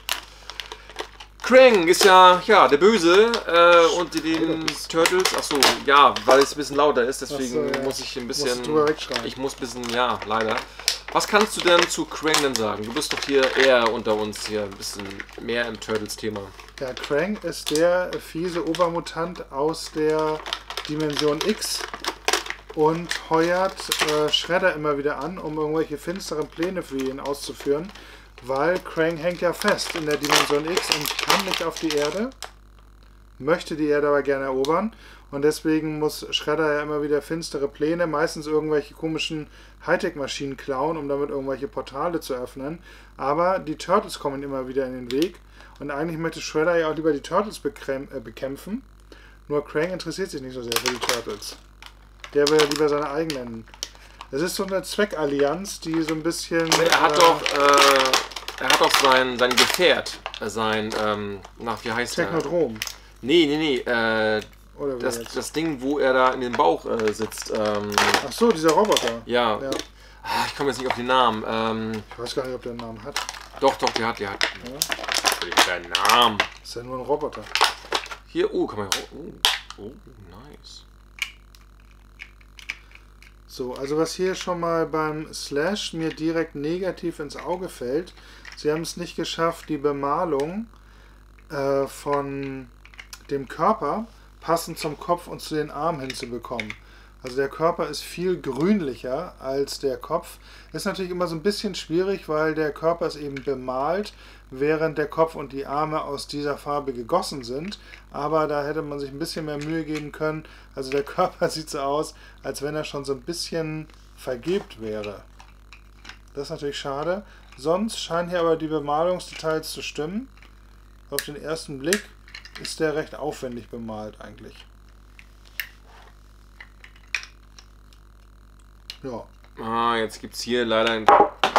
Krang ist ja, ja der Böse äh, unter den Turtles. Achso, ja, weil es ein bisschen lauter ist, deswegen so, ja. muss ich ein bisschen. Ich muss ein bisschen, ja, leider. Was kannst du denn zu Krang denn sagen? Du bist doch hier eher unter uns hier ein bisschen mehr im Turtles-Thema. Ja, Krang ist der fiese Obermutant aus der Dimension X und heuert äh, Shredder immer wieder an, um irgendwelche finsteren Pläne für ihn auszuführen. Weil Krang hängt ja fest in der Dimension X und kann nicht auf die Erde, möchte die Erde aber gerne erobern und deswegen muss Shredder ja immer wieder finstere Pläne, meistens irgendwelche komischen Hightech-Maschinen klauen, um damit irgendwelche Portale zu öffnen. Aber die Turtles kommen immer wieder in den Weg und eigentlich möchte Shredder ja auch lieber die Turtles bekämpfen, nur Krang interessiert sich nicht so sehr für die Turtles. Der will ja lieber seine eigenen. Es ist so eine Zweckallianz, die so ein bisschen... Er hat äh, doch... Äh Er hat auch sein, sein Gefährt, sein, ähm, nach, wie heißt Technodrom. der? Nee, nee, nee, äh, das, das Ding, wo er da in den Bauch äh, sitzt. Ähm, Ach so, dieser Roboter. Ja. ja. Ah, ich komme jetzt nicht auf den Namen. Ähm, ich weiß gar nicht, ob der einen Namen hat. Doch, doch, der hat, der hat. Ja. Der Namen. Ist ja nur ein Roboter. Hier, oh, kann man, oh, oh, nice. So, also was hier schon mal beim Slash mir direkt negativ ins Auge fällt, sie haben es nicht geschafft, die Bemalung äh, von dem Körper passend zum Kopf und zu den Armen hinzubekommen. Also der Körper ist viel grünlicher als der Kopf. Ist natürlich immer so ein bisschen schwierig, weil der Körper ist eben bemalt, während der Kopf und die Arme aus dieser Farbe gegossen sind. Aber da hätte man sich ein bisschen mehr Mühe geben können. Also der Körper sieht so aus, als wenn er schon so ein bisschen vergilbt wäre. Das ist natürlich schade. Sonst scheinen hier aber die Bemalungsdetails zu stimmen. Auf den ersten Blick ist der recht aufwendig bemalt eigentlich. Ja. Ah, jetzt gibt es hier leider ein...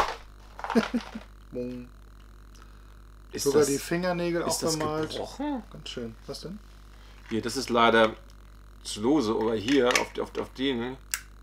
Ist sogar das, die Fingernägel ist auch das bemalt. Gebrochen? Ganz schön. Was denn? Hier, das ist leider zu lose, aber hier auf, auf, auf den...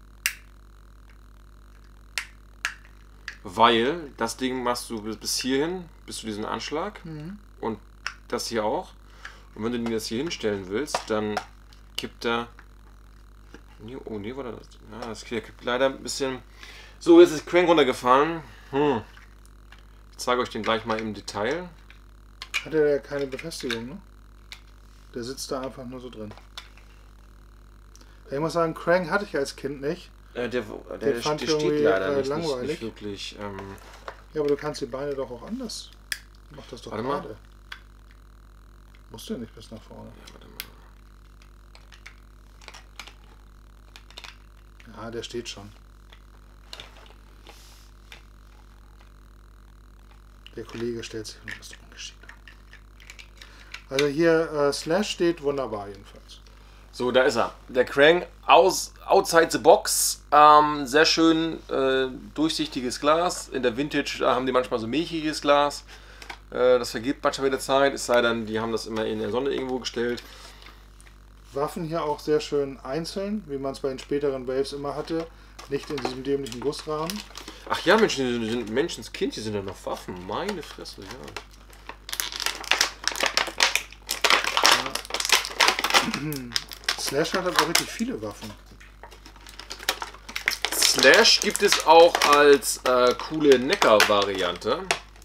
Weil das Ding machst du bis hierhin, bis zu diesem Anschlag. Mhm. Und das hier auch. Und wenn du dir das hier hinstellen willst, dann kippt er... Oh nee, war das? Ja, das kippt leider ein bisschen... So, jetzt ist Krang runtergefallen. Hm. Ich zeige euch den gleich mal im Detail. Hat er ja keine Befestigung, ne? Der sitzt da einfach nur so drin. Ich muss sagen, Krang hatte ich als Kind nicht. Äh, der der, der, der steht leider äh, nicht, langweilig. Nicht, nicht wirklich. Ähm ja, aber du kannst die Beine doch auch anders. Mach das doch warte gerade. Mal. Musst du ja nicht bis nach vorne. Ja, warte mal. Ja, der steht schon. Der Kollege stellt sich ein bisschen ungeschickt an. Also hier äh, Slash steht wunderbar jedenfalls. So, da ist er. Der Krang aus, outside the box. Ähm, sehr schön äh, durchsichtiges Glas. In der Vintage da haben die manchmal so milchiges Glas. Äh, das vergeht manchmal mit der Zeit. Es sei denn, die haben das immer in der Sonne irgendwo gestellt. Waffen hier auch sehr schön einzeln, wie man es bei den späteren Waves immer hatte. Nicht in diesem dämlichen Gussrahmen. Ach ja, Mensch, die sind Menschenskind, hier sind ja noch Waffen. Meine Fresse, ja. Slash hat halt auch richtig viele Waffen. Slash gibt es auch als äh, coole Neckar-Variante.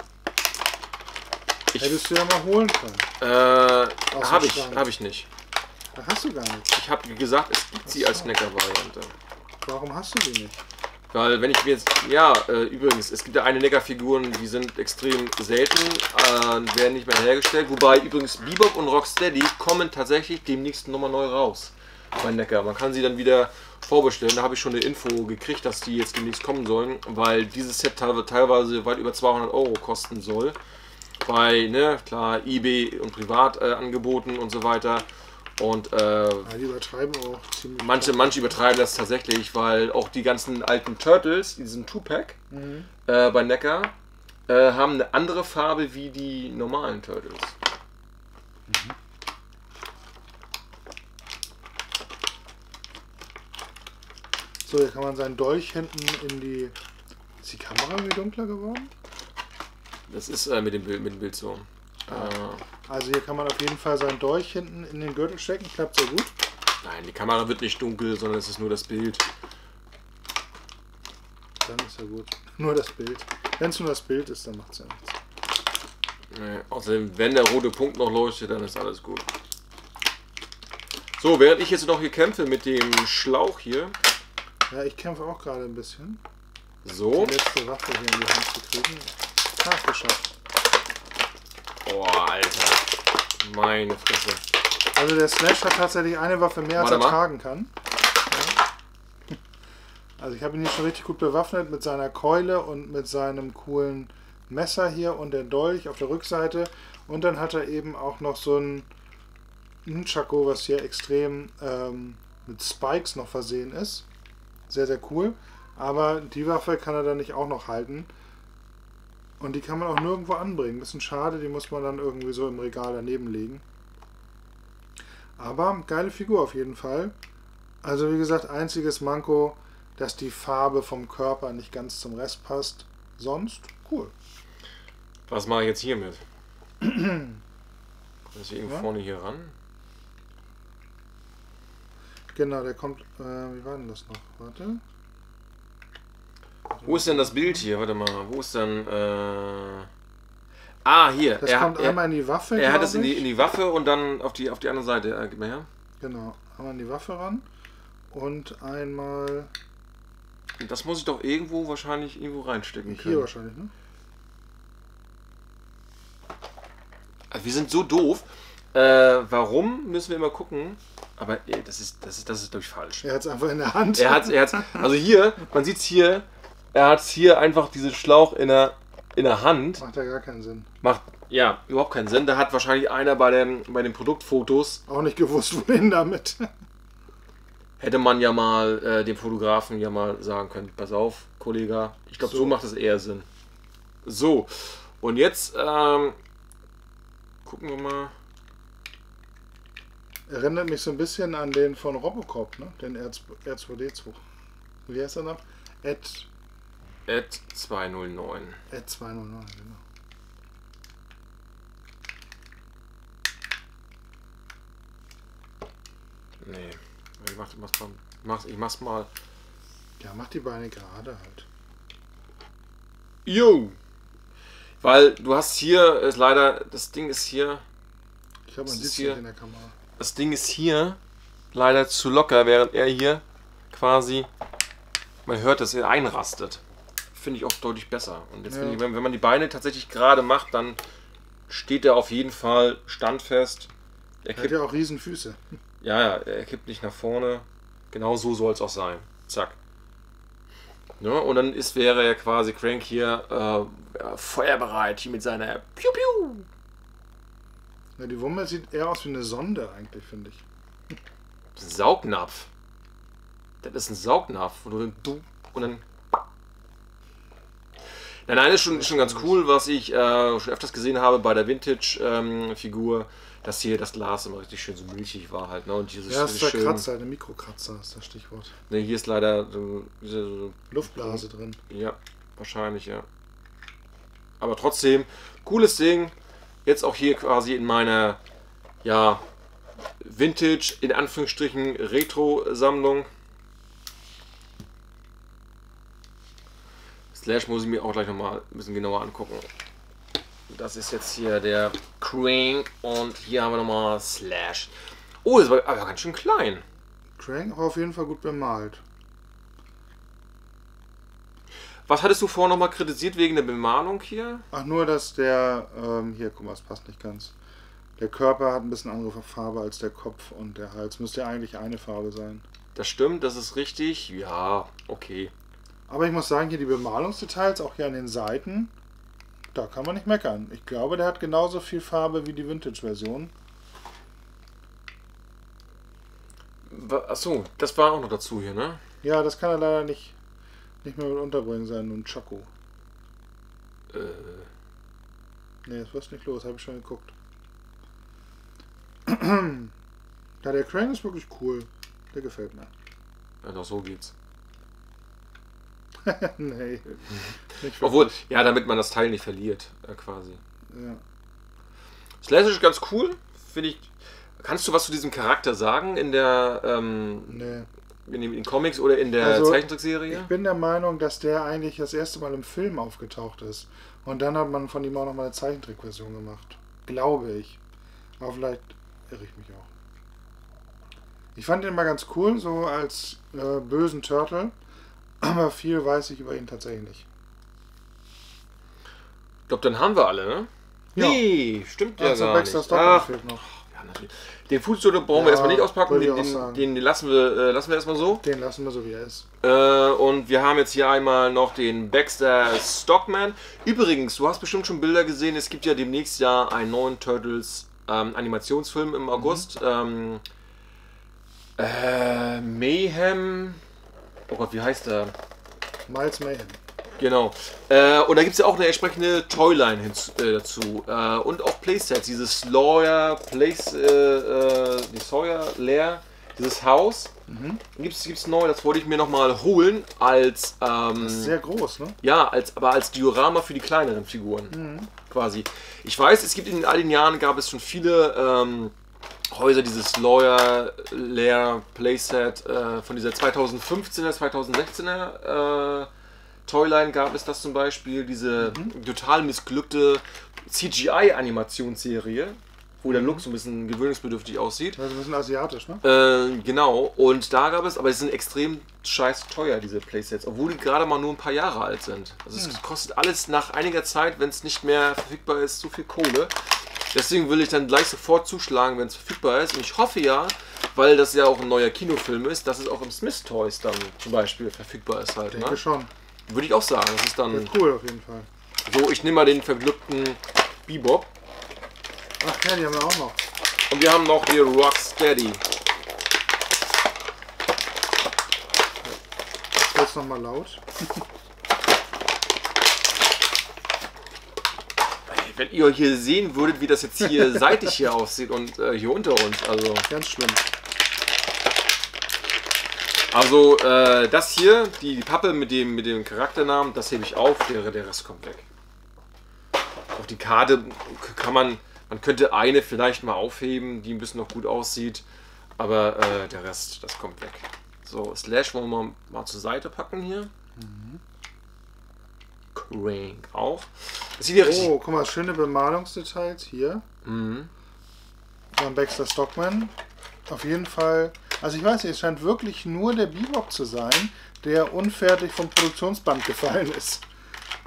Hättest du ja mal holen können. Äh, Aus habe dem ich, Schrank. habe ich nicht. Ach, hast du gar nicht. Ich habe gesagt, es gibt sie als Neckar-Variante. Warum hast du die nicht? Weil wenn ich mir jetzt, ja, äh, übrigens, es gibt ja eine Neckar-Figuren, die sind extrem selten, äh, werden nicht mehr hergestellt. Wobei übrigens Bebop und Rocksteady kommen tatsächlich demnächst nochmal neu raus bei Neckar. Man kann sie dann wieder vorbestellen. Da habe ich schon eine Info gekriegt, dass die jetzt demnächst kommen sollen, weil dieses Set teilweise weit über zweihundert Euro kosten soll. Bei, ne, klar, eBay und Privatangeboten äh, und so weiter. Und äh, Ja, die übertreiben auch ziemlich. manche, manche übertreiben das tatsächlich, weil auch die ganzen alten Turtles, diesen Two-Pack Mhm. äh, bei Neckar, äh, haben eine andere Farbe wie die normalen Turtles. So, hier kann man seinen Dolch hinten in die... Ist die Kamera irgendwie dunkler geworden? Das ist äh, mit dem Bild, mit dem Bild so. Äh, Also hier kann man auf jeden Fall seinen Dolch hinten in den Gürtel stecken. Klappt sehr gut. nein, die Kamera wird nicht dunkel, sondern es ist nur das Bild. Dann ist ja gut. Nur das Bild. Wenn es nur das Bild ist, dann macht es ja nichts. Nee, außerdem, wenn der rote Punkt noch leuchtet, dann ist alles gut. So, während ich jetzt noch hier kämpfe mit dem Schlauch hier. Ja, ich kämpfe auch gerade ein bisschen. So. Die letzte Waffe hier in die Hand zu kriegen. Ah, geschafft. Oh, Alter. Meine Fresse. Also der Slash hat tatsächlich eine Waffe mehr, als Warte er mal. tragen kann. Ja. Also ich habe ihn hier schon richtig gut bewaffnet mit seiner Keule und mit seinem coolen Messer hier und der Dolch auf der Rückseite. Und dann hat er eben auch noch so ein Nunchaku, was hier extrem ähm, mit Spikes noch versehen ist. Sehr, sehr cool. Aber die Waffe kann er dann nicht auch noch halten. Und die kann man auch nirgendwo anbringen. Bisschen schade, die muss man dann irgendwie so im Regal daneben legen. Aber geile Figur auf jeden Fall. Also wie gesagt, einziges Manko, dass die Farbe vom Körper nicht ganz zum Rest passt. Sonst cool. Was mache ich jetzt hier mit? Ist hier irgendwo Ja. vorne hier ran? Genau, der kommt... Äh, wie war denn das noch? Warte. Wo ist denn das Bild hier? Warte mal, wo ist denn... Äh... Ah, hier. Das er, kommt er, einmal in die Waffe, er hat glaub es in die, ich. in die Waffe und dann auf die, auf die andere Seite. Äh, gib mal her. Genau, einmal in die Waffe ran. Und einmal... Das muss ich doch irgendwo wahrscheinlich irgendwo reinstecken Hier können. wahrscheinlich, ne? Also wir sind so doof. Äh, warum müssen wir immer gucken? Aber ey, das ist, das ist, das ist glaube ich falsch. Er hat es einfach in der Hand. Er hat, er hat's, also hier, man sieht es hier, er hat hier einfach diesen Schlauch in der, in der Hand. Macht ja gar keinen Sinn. Macht ja überhaupt keinen Sinn. Da hat wahrscheinlich einer bei, dem, bei den Produktfotos, Auch nicht gewusst, wohin damit. hätte man ja mal äh, dem Fotografen ja mal sagen können, pass auf, Kollege, ich glaube, so. So. macht es eher Sinn. So, und jetzt ähm, gucken wir mal. Erinnert mich so ein bisschen an den von Robocop, ne? Den R zwei D zwei. Wie heißt er noch? Ed, Ed zweihundertneun. Ed zweihundertneun, genau. Nee, ich mach, mach's mal, mach's, ich mach's mal. Ja, mach die Beine gerade halt. Jo! Weil du hast hier, ist leider, das Ding ist hier, Ich glaube, man Das sieht ist es hier- nicht in der Kamera. das Ding ist hier leider zu locker, während er hier quasi, man hört, dass er einrastet. Finde ich auch deutlich besser. Und jetzt Ja. finde ich, wenn, wenn man die Beine tatsächlich gerade macht, dann steht er auf jeden Fall standfest. Er Er hat kippt, ja auch riesen Füße. ja, ja, er kippt nicht nach vorne. Genau so soll es auch sein. Zack. Ja, und dann ist, wäre ja quasi Crank hier äh, ja, feuerbereit, hier mit seiner Piu Piu. Ja, die Wumme sieht eher aus wie eine Sonde eigentlich, finde ich. Saugnapf. Das ist ein Saugnapf. Und dann du und dann. Nein, nein, ist schon, ist schon ganz cool, was ich äh, schon öfters gesehen habe bei der Vintage-Figur, ähm, dass hier das Glas immer richtig schön so milchig war halt. Ne? Und hier ist ja, das ist der schön, Kratzer, der Mikrokratzer ist das Stichwort. Ne, hier ist leider so, so Luftblase drin. Ja, wahrscheinlich, ja. Aber trotzdem, cooles Ding. Jetzt auch hier quasi in meiner, ja, Vintage, in Anführungsstrichen, Retro-Sammlung. Slash muss ich mir auch gleich nochmal ein bisschen genauer angucken. Das ist jetzt hier der Crank und hier haben wir nochmal Slash. Oh, das war aber ganz schön klein. Crank aber auf jeden Fall gut bemalt. Was hattest du vorher nochmal kritisiert wegen der Bemalung hier? Ach, nur, dass der, ähm, hier, guck mal, es passt nicht ganz. Der Körper hat ein bisschen andere Farbe als der Kopf und der Hals. Müsste ja eigentlich eine Farbe sein. Das stimmt, das ist richtig. Ja, okay. Aber ich muss sagen, hier die Bemalungsdetails, auch hier an den Seiten, da kann man nicht meckern. Ich glaube, der hat genauso viel Farbe wie die Vintage-Version. Achso, das war auch noch dazu hier, ne? Ja, das kann er leider nicht, nicht mehr mit unterbringen sein, nun Choco. Äh. Ne, das war nicht los, habe ich schon geguckt. Ja, der Crank ist wirklich cool. Der gefällt mir. Ja, doch so geht's. Nee. Obwohl, ja, damit man das Teil nicht verliert, äh, quasi. Ja. Slash ist ganz cool, finde ich. Kannst du was zu diesem Charakter sagen in der ähm, Nee. in den in Comics oder in der Also, Zeichentrickserie? Ich bin der Meinung, dass der eigentlich das erste Mal im Film aufgetaucht ist. Und dann hat man von ihm auch nochmal eine Zeichentrickversion gemacht. Glaube ich. Aber vielleicht irre ich mich auch. Ich fand ihn mal ganz cool, so als äh, bösen Turtle. Aber viel weiß ich über ihn tatsächlich nicht. Ich glaube, dann haben wir alle, ne? Ja. Nee, stimmt ja Also gar Baxter nicht. Stockman Ach, fehlt noch. ja, natürlich. Den Fußsohle brauchen Ja, wir erstmal nicht auspacken, wollte ich den, auch den, sagen. den lassen wir, äh, lassen wir erstmal so. Den lassen wir so, wie er ist. Äh, und wir haben jetzt hier einmal noch den Baxter Stockman. Übrigens, du hast bestimmt schon Bilder gesehen, es gibt ja demnächst ja einen neuen Turtles ähm, Animationsfilm im August. Mhm. Ähm, äh, Mayhem. Oh Gott, wie heißt der? Miles Mayhem. Genau. Äh, und da gibt es ja auch eine entsprechende Toyline hinzu, äh, dazu. Äh, und auch Playsets. Dieses Sawyer, Place, äh, äh, die Sawyer Lair, dieses Haus. Mhm. Gibt es neu, das wollte ich mir nochmal holen als. Ähm, das ist sehr groß, ne? Ja, als, aber als Diorama für die kleineren Figuren. Mhm. Quasi. Ich weiß, es gibt in all den Jahren gab es schon viele ähm, Häuser, dieses Lawyer Lair Playset äh, von dieser zweitausendfünfzehner, zweitausendsechzehner äh, Toyline gab es das zum Beispiel, diese mhm. total missglückte C G I-Animationsserie, wo mhm. der Look so ein bisschen gewöhnungsbedürftig aussieht. Also ein bisschen asiatisch, ne? Äh, genau, und da gab es, aber es sind extrem scheiß teuer, diese Playsets, obwohl die gerade mal nur ein paar Jahre alt sind. Also es mhm. kostet alles nach einiger Zeit, wenn es nicht mehr verfügbar ist, zu viel Kohle. Deswegen will ich dann gleich sofort zuschlagen, wenn es verfügbar ist. Und ich hoffe ja, weil das ja auch ein neuer Kinofilm ist, dass es auch im Smith Toys dann zum Beispiel verfügbar ist halt. Ich denke ne? schon. Würde ich auch sagen. Das ist dann. Ja, cool auf jeden Fall. So, ich nehme mal den verglückten Bebop. Ach ja, die haben wir auch noch. Und wir haben noch die Rocksteady. Jetzt nochmal laut. Wenn ihr hier sehen würdet, wie das jetzt hier seitlich hier aussieht und äh, hier unter uns. Also ganz schlimm. Also äh, das hier, die, die Pappe mit dem, mit dem Charakternamen, das hebe ich auf, der, der Rest kommt weg. Auf die Karte kann man, man könnte eine vielleicht mal aufheben, die ein bisschen noch gut aussieht, aber äh, der Rest, das kommt weg. So, Slash wollen wir mal zur Seite packen hier. Mhm. Crank auch. Das sieht ja richtig. Oh, guck mal, schöne Bemalungsdetails hier. Mhm. Von Baxter Stockman. Auf jeden Fall. Also ich weiß nicht, es scheint wirklich nur der Bebop zu sein, der unfertig vom Produktionsband gefallen ist,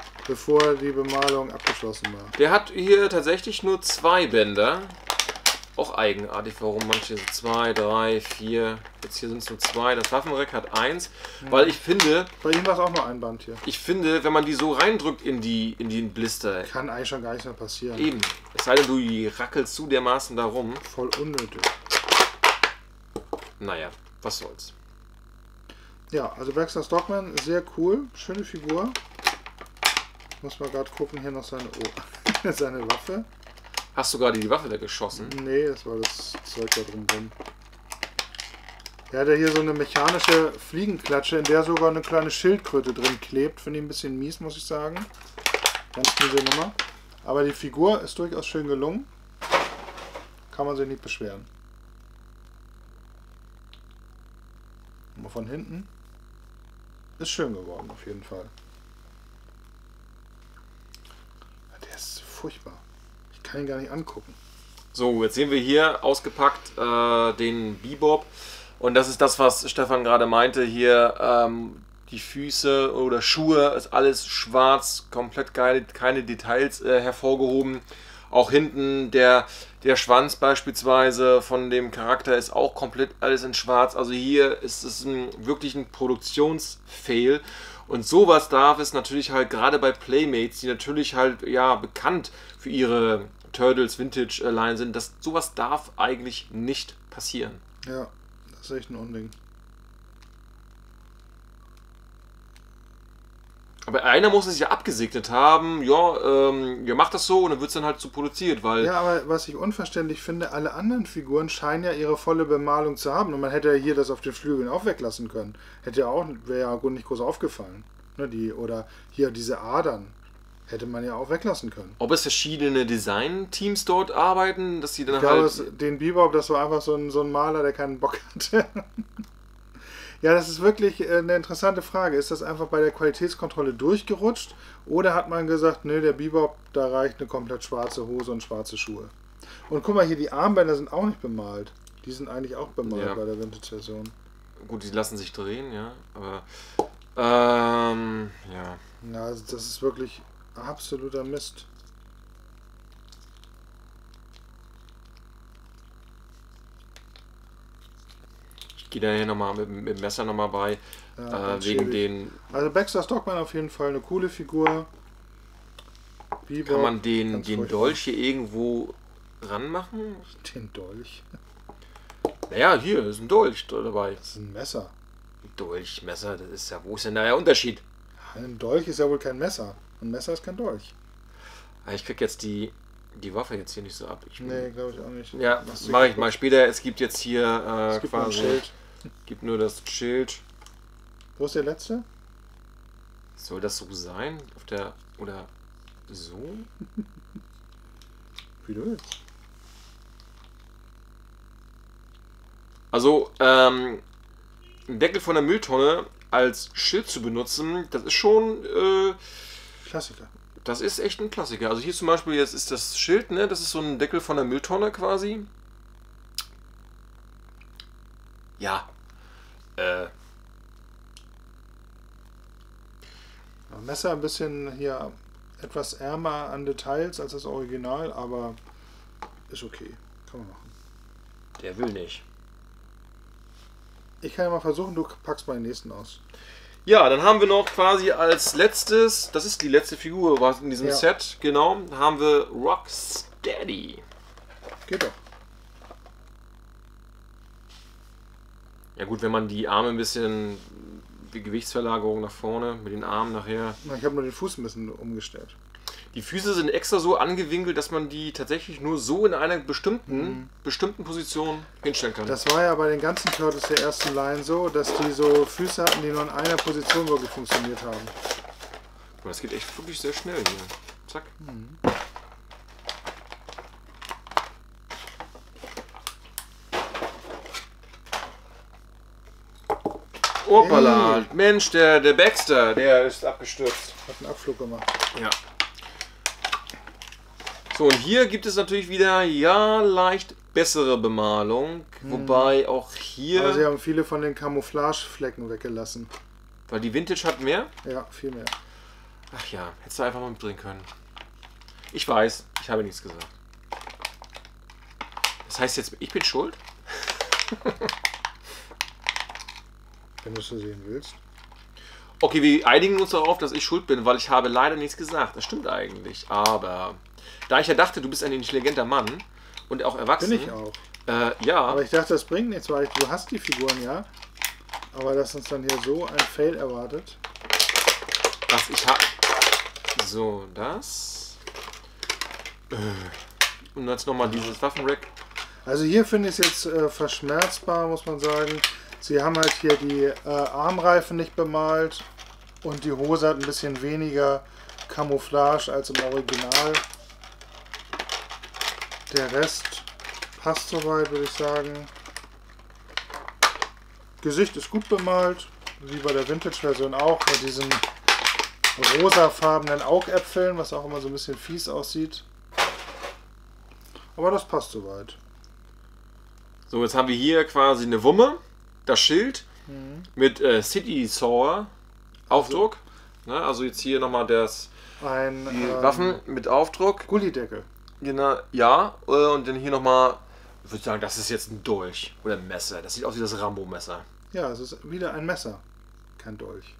bevor die Bemalung abgeschlossen war. Der hat hier tatsächlich nur zwei Bänder. auch eigenartig, warum manche so zwei, drei, vier, jetzt hier sind es nur zwei, das Waffenreck hat eins, mhm. weil ich finde... Bei ihm war es auch nur ein Band hier. Ich finde, wenn man die so reindrückt in die in den Blister... Kann eigentlich schon gar nichts mehr passieren. Eben. Es sei denn, du rackelst zu dermaßen da rum. Voll unnötig. Naja, was soll's. Ja, also Baxter Stockman, sehr cool, schöne Figur. Muss mal gerade gucken, hier noch seine, oh, seine Waffe. Hast du gerade die Waffe weggeschossen? Nee, das war das Zeug da drum rum. Er hat ja hier so eine mechanische Fliegenklatsche, in der sogar eine kleine Schildkröte drin klebt. Finde ich ein bisschen mies, muss ich sagen. Ganz miese Nummer. Aber die Figur ist durchaus schön gelungen. Kann man sich nicht beschweren. Mal von hinten. Ist schön geworden, auf jeden Fall. Der ist furchtbar. Ich kann ihn gar nicht angucken. So, jetzt sehen wir hier ausgepackt äh, den Bebop. Und das ist das, was Stefan gerade meinte. Hier ähm, die Füße oder Schuhe ist alles schwarz, komplett geil, keine Details äh, hervorgehoben. Auch hinten der, der Schwanz beispielsweise von dem Charakter ist auch komplett alles in schwarz. Also hier ist es ein, wirklich ein Produktionsfail. Und sowas darf es natürlich halt gerade bei Playmates, die natürlich halt ja bekannt für ihre Turtles Vintage Line sind, dass sowas darf eigentlich nicht passieren. Ja, das ist echt ein Unding. Aber einer muss es ja abgesegnet haben, ja, ähm, ihr macht das so und dann wird es dann halt so produziert, weil... Ja, aber was ich unverständlich finde, alle anderen Figuren scheinen ja ihre volle Bemalung zu haben und man hätte ja hier das auf den Flügeln auch weglassen können. Hätte ja auch, wäre ja nicht groß aufgefallen. Ne, die, oder hier diese Adern hätte man ja auch weglassen können. Ob es verschiedene Design-Teams dort arbeiten, dass sie dann ich glaube, halt... es, den Bebop, das war einfach so ein, so ein Maler, der keinen Bock hatte. Ja, das ist wirklich eine interessante Frage. Ist das einfach bei der Qualitätskontrolle durchgerutscht oder hat man gesagt, ne, der Bebop, da reicht eine komplett schwarze Hose und schwarze Schuhe? Und guck mal hier, die Armbänder sind auch nicht bemalt. Die sind eigentlich auch bemalt ja. bei der Vintage-Version. Gut, die lassen sich drehen, ja, aber ähm, ja. Ja, das ist wirklich absoluter Mist. Ich gehe da hier nochmal mit, mit dem Messer nochmal bei, ja, äh, wegen den... Also Baxter Stockman auf jeden Fall eine coole Figur. Bebop, kann man den, den Dolch hier irgendwo ranmachen? Den Dolch? Naja, hier ist ein Dolch dabei. Das ist ein Messer. Ein Dolch, Messer, das ist ja... Wo ist denn da der Unterschied? Ein Dolch ist ja wohl kein Messer. Ein Messer ist kein Dolch. Ich krieg jetzt die... die Waffe jetzt hier nicht so ab. Ich nee, glaube ich auch nicht. Ja, das mache ich mal später. Es gibt jetzt hier äh, es gibt quasi... Ein Schild. Gibt nur das Schild. Wo ist der letzte? Soll das so sein? Auf der... Oder so? Wie du willst. Also, ähm... einen Deckel von der Mülltonne als Schild zu benutzen, das ist schon... Äh, Klassiker. Das ist echt ein Klassiker. Also hier zum Beispiel, jetzt ist das Schild, ne? Das ist so ein Deckel von der Mülltonne quasi. Ja. Äh. Messer ein bisschen hier etwas ärmer an Details als das Original, aber ist okay. Kann man machen. Der will nicht. Ich kann ja mal versuchen, du packst mal den nächsten aus. Ja, dann haben wir noch quasi als letztes, das ist die letzte Figur was in diesem ja. Set, genau, haben wir Rocksteady. Geht doch. Ja gut, wenn man die Arme ein bisschen, die Gewichtsverlagerung nach vorne, mit den Armen nachher. Ich habe nur den Fuß ein bisschen umgestellt. Die Füße sind extra so angewinkelt, dass man die tatsächlich nur so in einer bestimmten, mhm. bestimmten Position hinstellen kann. Das war ja bei den ganzen Turtles der ersten Line so, dass die so Füße hatten, die nur in einer Position wirklich funktioniert haben. Aber das geht echt wirklich sehr schnell hier. Zack. Mhm. Opala, hey. Mensch, der, der Baxter, der ist abgestürzt. Hat einen Abflug gemacht. Ja. So, und hier gibt es natürlich wieder, ja, leicht bessere Bemalung. Hm. Wobei auch hier... Aber sie haben viele von den Camouflageflecken weggelassen. Weil die Vintage hat mehr? Ja, viel mehr. Ach ja, hättest du einfach mal mitbringen können. Ich weiß, ich habe nichts gesagt. Das heißt jetzt, ich bin schuld? Wenn du es so sehen willst. Okay, wir einigen uns darauf, dass ich schuld bin, weil ich habe leider nichts gesagt. Das stimmt eigentlich. Aber da ich ja dachte, du bist ein intelligenter Mann und auch erwachsen. Bin ich auch. Äh, ja. Aber ich dachte, das bringt nichts, weil du hast die Figuren ja. Aber dass uns dann hier so ein Fail erwartet. Was ich habe. So, das. Und jetzt nochmal dieses Waffenrack. Also hier finde ich es jetzt äh, verschmerzbar, muss man sagen. Sie haben halt hier die äh, Armreifen nicht bemalt und die Hose hat ein bisschen weniger Camouflage als im Original. Der Rest passt soweit, würde ich sagen. Gesicht ist gut bemalt, wie bei der Vintage-Version auch, mit diesen rosafarbenen Augäpfeln, was auch immer so ein bisschen fies aussieht. Aber das passt soweit. So, jetzt haben wir hier quasi eine Wumme, das Schild mhm. mit äh, City Saw Aufdruck. Also, ne, also jetzt hier nochmal das ein, die ähm, Waffen mit Aufdruck. Gullideckel. Genau, ja. Und dann hier nochmal, ich würde sagen, das ist jetzt ein Dolch oder ein Messer. Das sieht aus wie das Rambo-Messer. Ja, es ist wieder ein Messer, kein Dolch.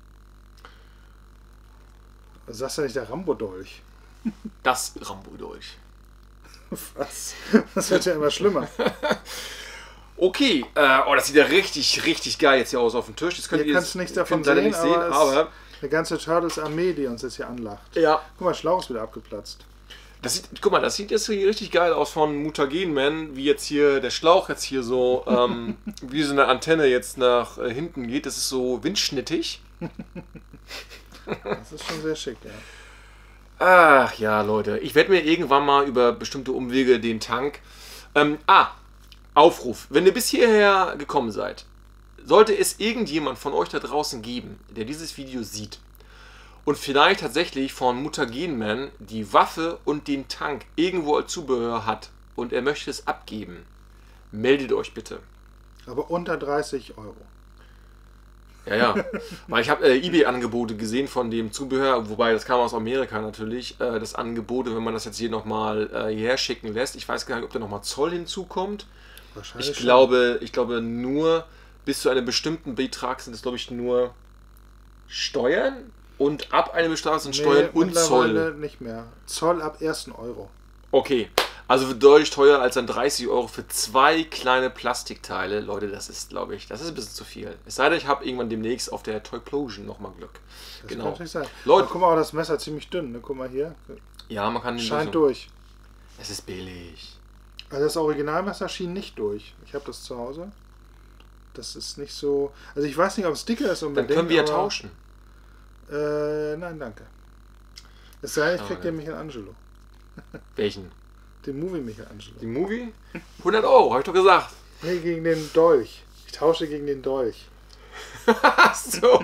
Du sagst ja nicht der Rambo-Dolch. Das Rambo-Dolch. Was? Das wird ja immer schlimmer. Okay, äh, oh, das sieht ja richtig, richtig geil jetzt hier aus auf dem Tisch. Jetzt könnt ihr ihr kannst nichts davon sehen, sehen, nicht sehen, aber, aber eine ganze Turtles-Armee, die uns jetzt hier anlacht. Ja. Guck mal, Schlauch ist wieder abgeplatzt. Das sieht, guck mal, das sieht jetzt hier richtig geil aus von Mutagen Man, wie jetzt hier der Schlauch jetzt hier so, ähm, wie so eine Antenne jetzt nach äh, hinten geht. Das ist so windschnittig. Das ist schon sehr schick, ja. Ach ja, Leute, ich werde mir irgendwann mal über bestimmte Umwege den Tank... Ähm, ah, Aufruf. Wenn ihr bis hierher gekommen seid, sollte es irgendjemand von euch da draußen geben, der dieses Video sieht und vielleicht tatsächlich von Mutagen Man die Waffe und den Tank irgendwo als Zubehör hat und er möchte es abgeben, meldet euch bitte. Aber unter dreißig Euro. Ja, ja. Weil ich habe äh, eBay-Angebote gesehen von dem Zubehör, wobei das kam aus Amerika natürlich, äh, das Angebot, wenn man das jetzt hier nochmal äh, hierher schicken lässt. Ich weiß gar nicht, ob da nochmal Zoll hinzukommt. Wahrscheinlich Ich schon. glaube, ich glaube nur bis zu einem bestimmten Betrag sind es, glaube ich, nur Steuern und ab einem Betrag sind Steuern nee, und Zoll. Nicht mehr. Zoll ab ersten Euro. Okay, also wird deutlich teurer als dann dreißig Euro für zwei kleine Plastikteile. Leute, das ist, glaube ich, das ist ein bisschen zu viel. Es sei denn, ich habe irgendwann demnächst auf der Toyplosion nochmal Glück. Das genau. kann natürlich sein. Leute, aber guck mal, das Messer ist ziemlich dünn. Ne? Guck mal hier. Ja, man kann... Scheint durch. Es ist billig. Also das Originalmesser schien nicht durch. Ich habe das zu Hause. Das ist nicht so... Also ich weiß nicht, ob es dicker ist unbedingt. Dann können wir ja aber, tauschen. Äh, nein, danke. Es sei denn, ich krieg Schade. den Michelangelo. Welchen? Den Movie Michelangelo. Die Movie? hundert Euro, habe ich doch gesagt. Nee, gegen den Dolch. Ich tausche gegen den Dolch. Ach so.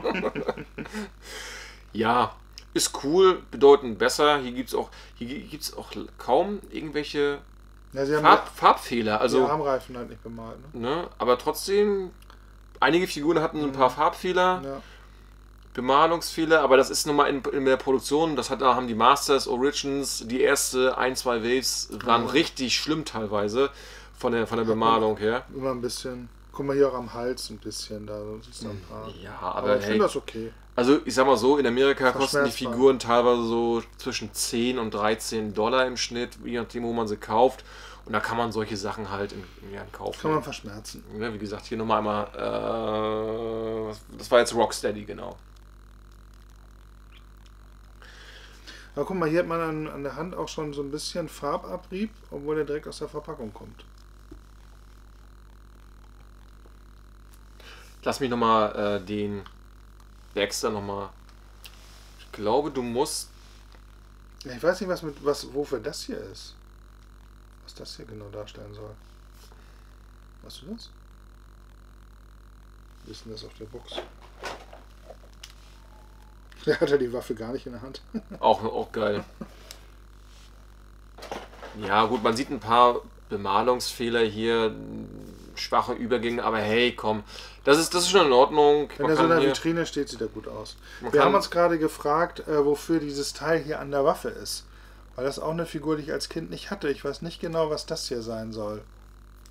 Ja, ist cool, bedeutend besser. Hier gibt es auch, hier gibt's auch kaum irgendwelche Ja, sie haben Farb, die, Farbfehler. die Also, Armreifen halt nicht bemalt. Ne? ne, aber trotzdem, einige Figuren hatten ein paar Farbfehler. Ja. Bemalungsfehler, aber das ist nun mal in, in der Produktion, das hat, da haben die Masters, Origins, die erste ein, zwei Waves waren Ja. richtig schlimm teilweise von der, von der Bemalung her. Immer ein bisschen. Guck mal hier auch am Hals ein bisschen. Da ist ein paar. Ja, Aber, aber ich hey, finde das okay. also ich sag mal so, in Amerika kosten die Verschmerzbar. Figuren teilweise so zwischen zehn und dreizehn Dollar im Schnitt, je nachdem, wo man sie kauft. Und da kann man solche Sachen halt in, in, ja, kaufen. Kann man verschmerzen. Ja, wie gesagt, hier nochmal einmal, äh, was- das war jetzt Rocksteady, genau. Aber guck mal, hier hat man an, an der Hand auch schon so ein bisschen Farbabrieb, obwohl der direkt aus der Verpackung kommt. Lass mich nochmal äh, den Extra nochmal. Ich glaube, du musst. Ja, ich weiß nicht, was mit was wofür das hier ist. Was das hier genau darstellen soll. Weißt du das? Wie ist denn das auf der Box? Der hat ja die Waffe gar nicht in der Hand. Auch, auch geil. Ja, gut, man sieht ein paar Bemalungsfehler hier, schwache Übergänge, aber hey, komm, das ist, das ist schon in Ordnung. Wenn Man er so in kann der hier, Vitrine steht, sieht er gut aus. man Wir kann- haben uns gerade gefragt, äh, wofür dieses Teil hier an der Waffe ist. Weil das auch eine Figur, die ich als Kind nicht hatte. Ich weiß nicht genau, was das hier sein soll.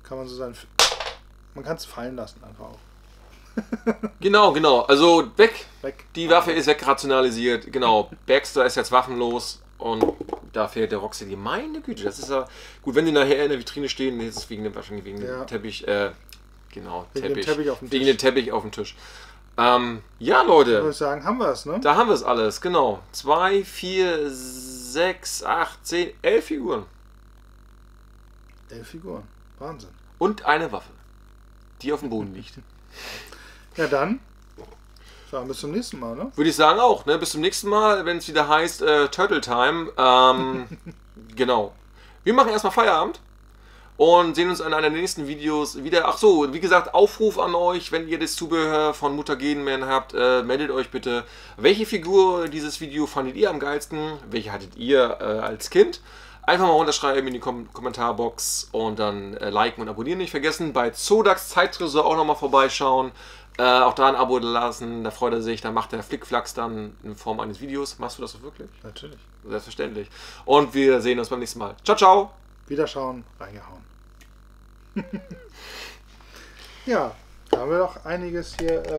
kann man so sein. Man kann es fallen lassen einfach auch. Genau, genau. Also weg. Weg. Die Waffe ist wegrationalisiert. Genau. Baxter ist jetzt waffenlos und da fehlt der Rocksteady. Meine Güte, das ist ja gut. Wenn die nachher in der Vitrine stehen, ist es wegen dem wahrscheinlich wegen Ja. dem Teppich. Äh, genau, Wegen Teppich. dem Teppich auf dem wegen Tisch. dem Teppich auf dem Tisch. Ähm, ja, Leute. Würde ich sagen, haben wir es, ne? Da haben wir es alles. Genau. Zwei, vier, sechs, acht, zehn, elf Figuren. Elf Figuren. Wahnsinn. Und eine Waffe, die auf dem Boden liegt. Ja, dann. Sagen bis zum nächsten Mal, ne? Würde ich sagen auch, ne? Bis zum nächsten Mal, wenn es wieder heißt äh, Turtle Time. Ähm, genau. Wir machen erstmal Feierabend und sehen uns in einer der nächsten Videos wieder. Ach so, wie gesagt, Aufruf an euch, wenn ihr das Zubehör von Mutagenman habt, äh, meldet euch bitte. Welche Figur dieses Video fandet ihr am geilsten? Welche hattet ihr äh, als Kind? Einfach mal runterschreiben in die Kom Kommentarbox und dann äh, liken und abonnieren nicht vergessen. Bei Zodax Zeittresor auch nochmal vorbeischauen. Äh, auch da ein Abo lassen, da freut er sich, dann macht er Flickflacks dann in Form eines Videos. Machst du das auch wirklich? Natürlich. Selbstverständlich. Und wir sehen uns beim nächsten Mal. Ciao, ciao! Wiederschauen, reingehauen. Ja, da haben wir doch einiges hier. Äh